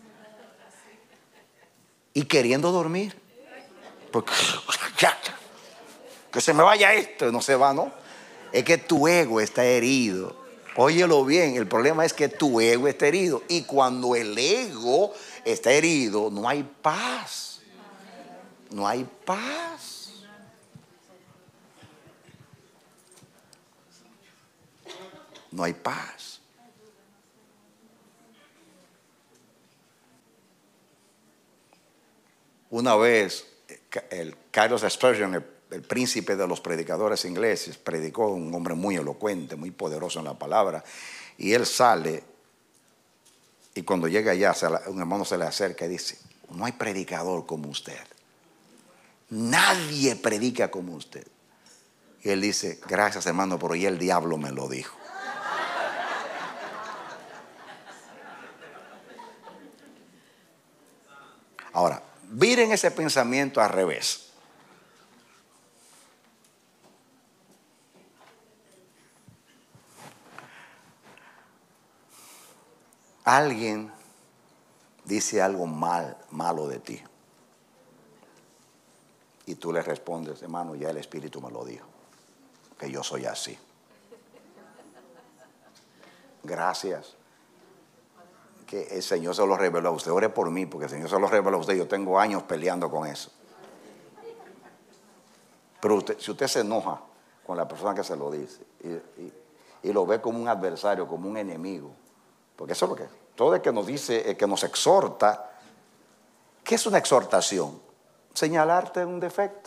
Y queriendo dormir. Porque ya, que se me vaya esto. No se va, ¿no? Es que tu ego está herido. Óyelo bien, el problema es que tu ego está herido. Y cuando el ego está herido, no hay paz. No hay paz. No hay paz. Una vez, el Carlos Spurgeon, el, el príncipe de los predicadores ingleses, predicó, un hombre muy elocuente, muy poderoso en la palabra, y él sale, y cuando llega allá, se la, un hermano se le acerca y dice, no hay predicador como usted. Nadie predica como usted. Y él dice, gracias hermano, pero ya el diablo me lo dijo. Ahora, miren ese pensamiento al revés. Alguien dice algo mal, malo de ti. Y tú le respondes, hermano, ya el Espíritu me lo dijo, que yo soy así. Gracias. Que el Señor se lo reveló a usted. Ore por mí, porque el Señor se lo reveló a usted. Yo tengo años peleando con eso. Pero usted, si usted se enoja con la persona que se lo dice y, y, y lo ve como un adversario, como un enemigo, porque eso es lo que es. Todo el que nos dice, el que nos exhorta, ¿qué es una exhortación? Señalarte un defecto.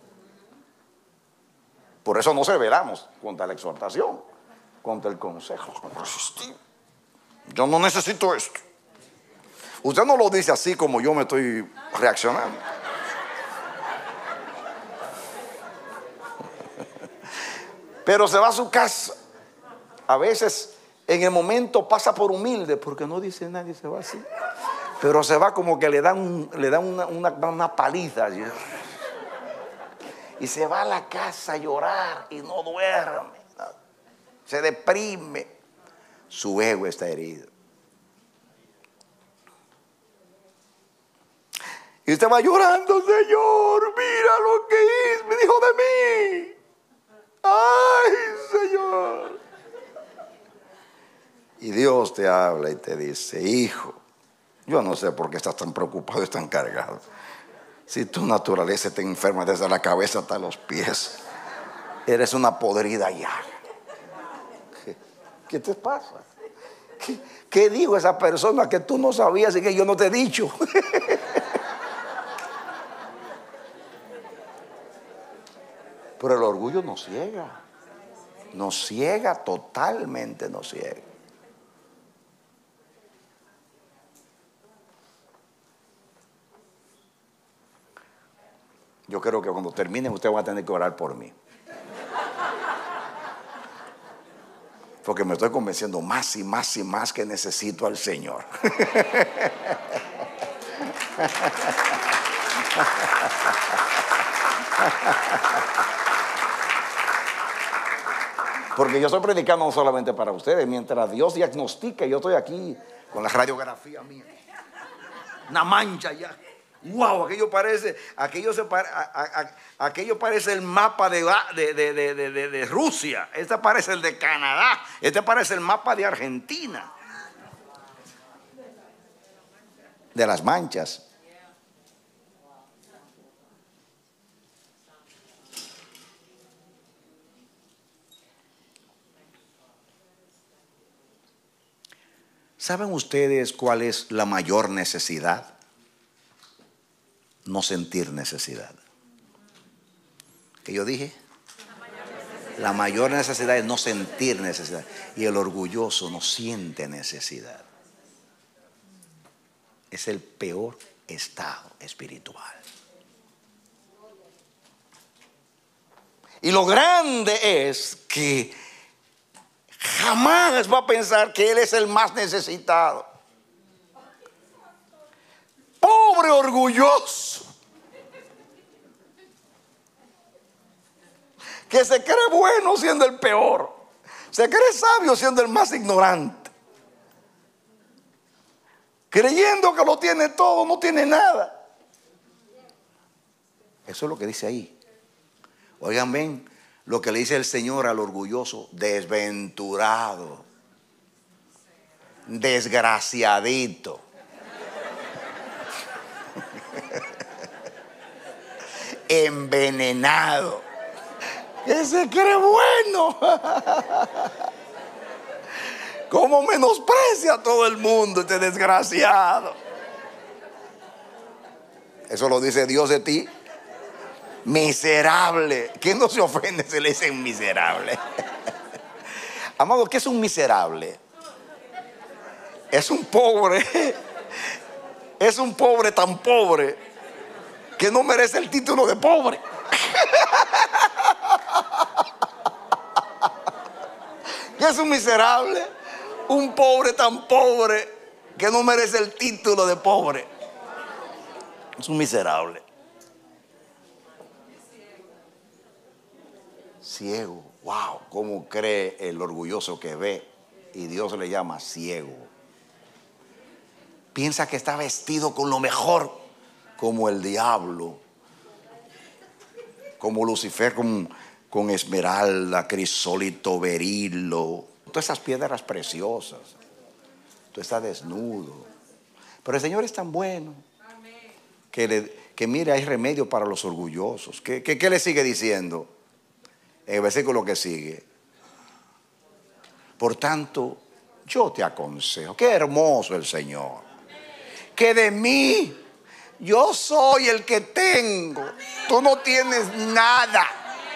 Por eso nos rebelamos contra la exhortación, contra el consejo. Yo no necesito esto. Usted no lo dice así como yo me estoy reaccionando. Pero se va a su casa. A veces en el momento pasa por humilde, porque no dice nadie, se va así. Pero se va como que le dan, un, le dan una, una, una paliza. Y se va a la casa a llorar y no duerme. Se deprime. Su ego está herido. Y usted va llorando, Señor, mira lo que hizo, me dijo de mí. Ay, Señor. Y Dios te habla y te dice, hijo, yo no sé por qué estás tan preocupado y tan cargado. Si tu naturaleza te enferma desde la cabeza hasta los pies, eres una podrida llaga. ¿Qué, ¿Qué te pasa? ¿Qué, ¿Qué dijo esa persona que tú no sabías y que yo no te he dicho? Pero el orgullo nos ciega. Nos ciega, totalmente nos ciega. Yo creo que cuando terminen ustedes van a tener que orar por mí. Porque me estoy convenciendo más y más y más que necesito al Señor. Porque yo estoy predicando no solamente para ustedes. Mientras Dios diagnostica, yo estoy aquí con la radiografía mía. Una mancha ya. Wow, aquello parece, aquello, se pare, a, a, a, aquello parece el mapa de, de, de, de, de, de Rusia. Este parece el de Canadá. Este parece el mapa de Argentina. De las manchas. ¿Saben ustedes cuál es la mayor necesidad? No sentir necesidad. ¿Qué yo dije? La mayor necesidad es no sentir necesidad. Y el orgulloso no siente necesidad. Es el peor estado espiritual. Y lo grande es que jamás va a pensar que él es el más necesitado. Pobre orgulloso, que se cree bueno siendo el peor, se cree sabio siendo el más ignorante, creyendo que lo tiene todo, no tiene nada. Eso es lo que dice ahí. Oigan, ven lo que le dice el Señor al orgulloso: desventurado, desgraciadito. Envenenado, que se cree bueno. Cómo menosprecia a todo el mundo este desgraciado. Eso lo dice Dios de ti. Miserable. ¿Quién no se ofende si le dicen miserable? Amado, ¿qué es un miserable? Es un pobre. Es un pobre tan pobre que no merece el título de pobre. ¿Qué es un miserable? Un pobre tan pobre que no merece el título de pobre. Es un miserable. Ciego. Wow, cómo cree el orgulloso que ve y Dios le llama ciego. Piensa que está vestido con lo mejor, como el diablo, como Lucifer con, con esmeralda, crisólito, berilo, todas esas piedras preciosas. Tú estás desnudo. Pero el Señor es tan bueno que, le, que mire, hay remedio para los orgullosos. ¿Qué, qué, qué le sigue diciendo? En el versículo que sigue: por tanto, yo te aconsejo, qué hermoso el Señor, que de mí, yo soy el que tengo, tú no tienes nada.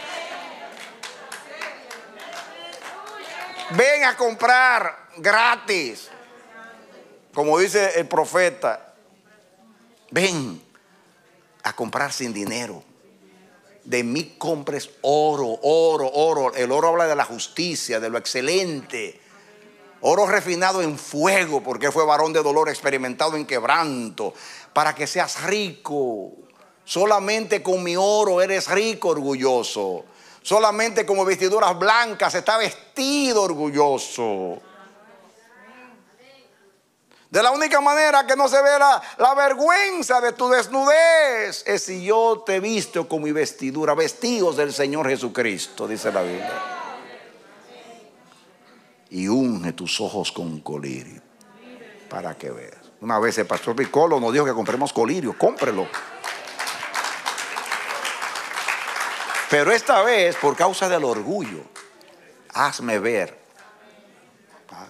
Ven a comprar gratis, como dice el profeta. Ven a comprar sin dinero. de mí compres oro, oro, oro. El oro habla de la justicia, de lo excelente. Oro refinado en fuego, porque fue varón de dolor, experimentado en quebranto, para que seas rico. Solamente con mi oro eres rico, orgulloso. Solamente como vestiduras blancas está vestido, orgulloso. De la única manera que no se ve la, la vergüenza de tu desnudez es si yo te visto con mi vestidura, vestidos del Señor Jesucristo, dice la Biblia. Y unge tus ojos con colirio para que veas. Una vez el pastor Piccolo nos dijo que compremos colirio, cómprelo. Pero esta vez, por causa del orgullo, hazme ver. Ah.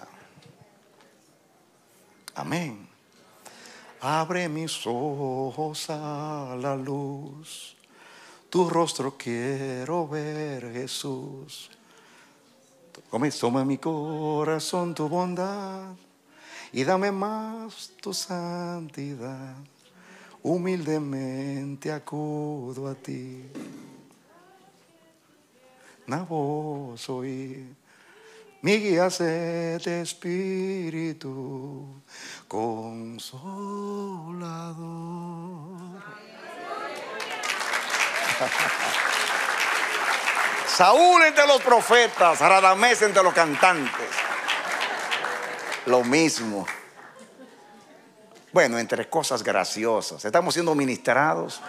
Amén. Abre mis ojos a la luz. Tu rostro quiero ver, Jesús. Toma en mi corazón tu bondad y dame más tu santidad. Humildemente acudo a ti. Una voz oí, mi guía sed de espíritu consolador. Saúl entre los profetas, Radamés entre los cantantes. Lo mismo. Bueno, entre cosas graciosas. Estamos siendo ministrados.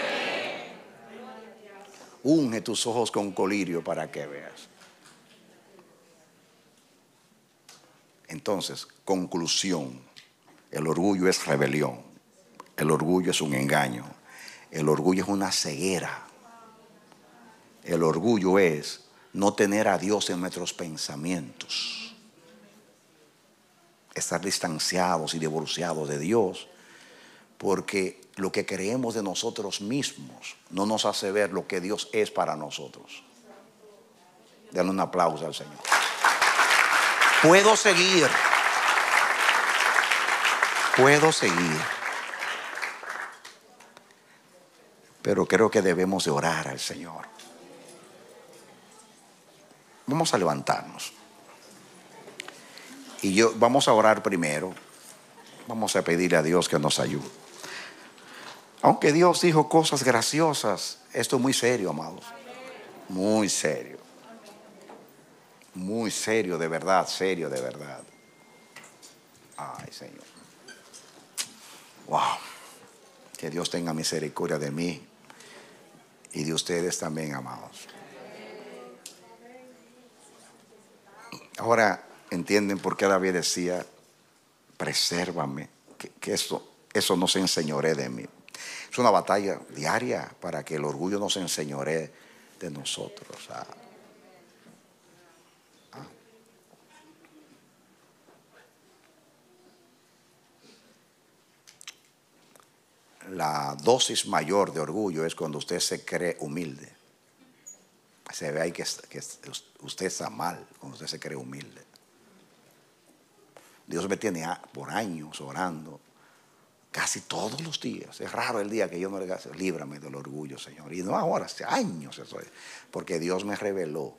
Unge tus ojos con colirio para que veas. Entonces, conclusión. El orgullo es rebelión. El orgullo es un engaño. El orgullo es una ceguera. El orgullo es no tener a Dios en nuestros pensamientos. Estar distanciados y divorciados de Dios. Porque lo que creemos de nosotros mismos no nos hace ver lo que Dios es para nosotros. Denle un aplauso al Señor. Puedo seguir. Puedo seguir. Pero creo que debemos de orar al Señor. Vamos a levantarnos. Y yo vamos a orar primero. Vamos a pedirle a Dios que nos ayude. Aunque Dios dijo cosas graciosas, esto es muy serio, amados. Muy serio. Muy serio, de verdad, serio, de verdad. Ay, Señor. Wow. Que Dios tenga misericordia de mí y de ustedes también, amados. Ahora entienden por qué David decía, presérvame, que, que eso, eso no se enseñoree de mí. Es una batalla diaria para que el orgullo no se enseñoree de nosotros. Ah. Ah. La dosis mayor de orgullo es cuando usted se cree humilde. Se ve ahí que, que usted está mal cuando usted se cree humilde. Dios me tiene por años orando, casi todos los días. Es raro el día que yo no le diga, líbrame del orgullo, Señor. Y no ahora, hace años eso es. Porque Dios me reveló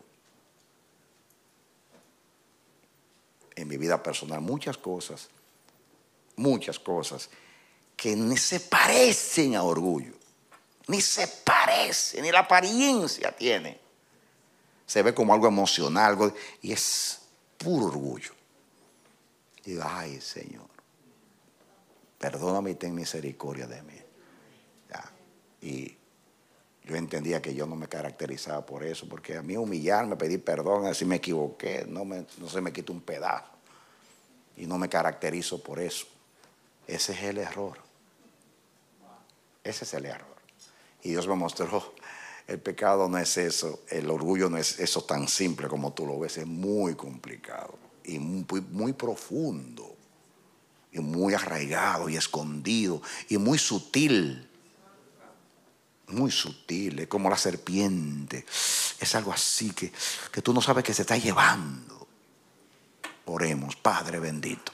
en mi vida personal muchas cosas, muchas cosas que ni se parecen a orgullo. Ni se parecen, ni la apariencia tiene. Se ve como algo emocional, algo, y es puro orgullo. Y digo, ay, Señor, perdóname y ten misericordia de mí. Ya. Y yo entendía que yo no me caracterizaba por eso, porque a mí humillarme, pedir perdón, si me equivoqué, no, me, no se me quita un pedazo. Y no me caracterizo por eso. Ese es el error. Ese es el error. Y Dios me mostró, el pecado no es eso, el orgullo no es eso tan simple como tú lo ves, es muy complicado y muy, muy profundo y muy arraigado y escondido y muy sutil. Muy sutil, es como la serpiente. Es algo así que, que tú no sabes que se está llevando. Oremos, Padre bendito.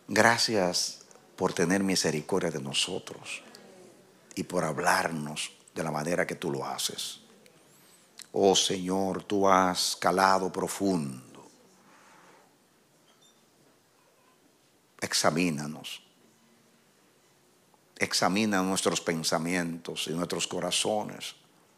Gracias por tener misericordia de nosotros y por hablarnos de la manera que tú lo haces. Oh Señor, tú has calado profundo. Examínanos. Examina nuestros pensamientos y nuestros corazones.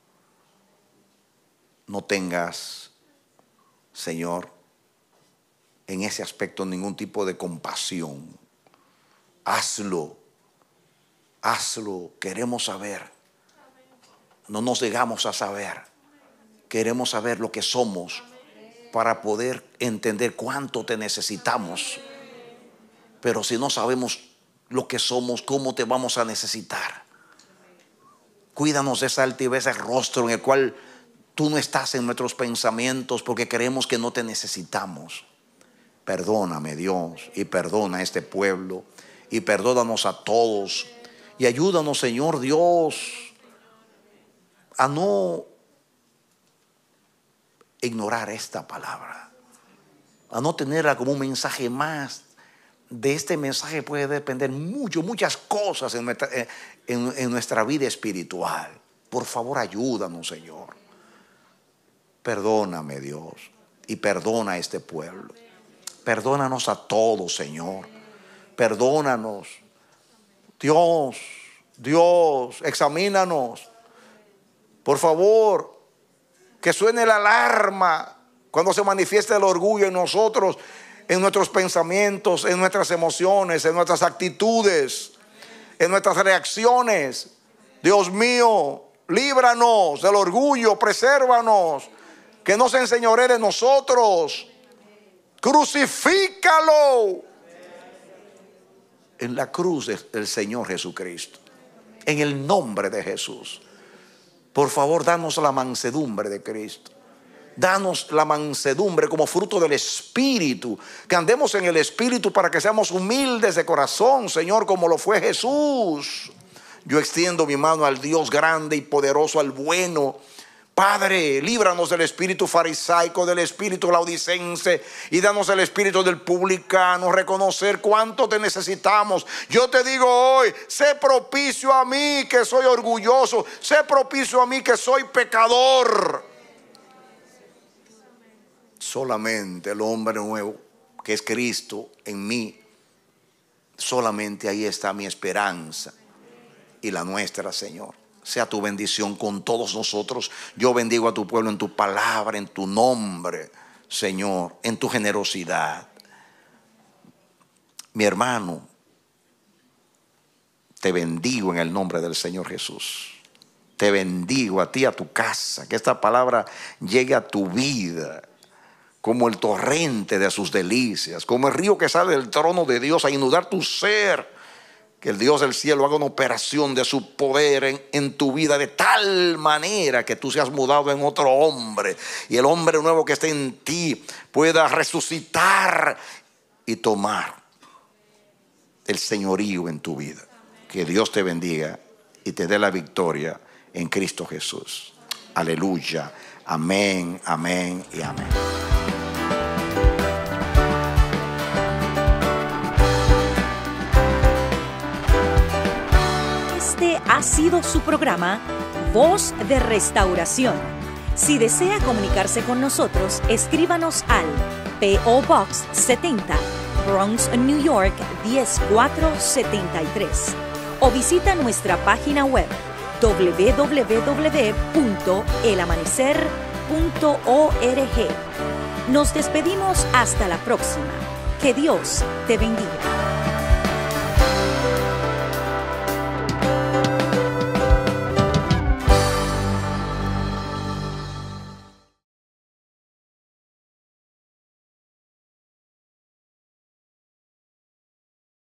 No tengas, Señor, en ese aspecto ningún tipo de compasión. Hazlo. Hazlo. Queremos saber. No nos negamos a saber. Queremos saber lo que somos para poder entender cuánto te necesitamos. Pero si no sabemos lo que somos, ¿cómo te vamos a necesitar? Cuídanos de esa altivez de rostro en el cual tú no estás en nuestros pensamientos porque creemos que no te necesitamos. Perdóname, Dios, y perdona a este pueblo, y perdónanos a todos, y ayúdanos, Señor Dios, a no ignorar esta palabra, a no tenerla como un mensaje más. De este mensaje puede depender mucho, muchas cosas en nuestra, en, en nuestra vida espiritual. Por favor, ayúdanos, Señor. Perdóname, Dios, y perdona a este pueblo. Perdónanos a todos, Señor. Perdónanos. Dios, Dios, examínanos. Por favor, que suene la alarma cuando se manifiesta el orgullo en nosotros, en nuestros pensamientos, en nuestras emociones, en nuestras actitudes, en nuestras reacciones. Dios mío, líbranos del orgullo, presérvanos, que no se enseñoree de nosotros. Crucifícalo en la cruz del Señor Jesucristo, en el nombre de Jesús. Por favor, danos la mansedumbre de Cristo. Danos la mansedumbre como fruto del Espíritu. Que andemos en el Espíritu para que seamos humildes de corazón, Señor, como lo fue Jesús. Yo extiendo mi mano al Dios grande y poderoso, al bueno. Padre, líbranos del espíritu farisaico, del espíritu laodicense, y danos el espíritu del publicano, reconocer cuánto te necesitamos. Yo te digo hoy, sé propicio a mí que soy orgulloso, sé propicio a mí que soy pecador. Solamente el hombre nuevo, que es Cristo en mí, solamente ahí está mi esperanza y la nuestra, Señor. Sea tu bendición con todos nosotros. Yo bendigo a tu pueblo en tu palabra, en tu nombre, Señor, en tu generosidad. Mi hermano, te bendigo en el nombre del Señor Jesús. Te bendigo a ti, a tu casa. Que esta palabra llegue a tu vida como el torrente de sus delicias, como el río que sale del trono de Dios a inundar tu ser. Que el Dios del cielo haga una operación de su poder en, en tu vida de tal manera que tú seas mudado en otro hombre, y el hombre nuevo que esté en ti pueda resucitar y tomar el señorío en tu vida. Que Dios te bendiga y te dé la victoria en Cristo Jesús. Aleluya. Amén, amén y amén. Ha sido su programa Voz de Restauración. Si desea comunicarse con nosotros, escríbanos al P O Box setenta, Bronx, New York diez mil cuatrocientos setenta y tres, o visita nuestra página web doble u doble u doble u punto el amanecer punto org. Nos despedimos hasta la próxima. Que Dios te bendiga.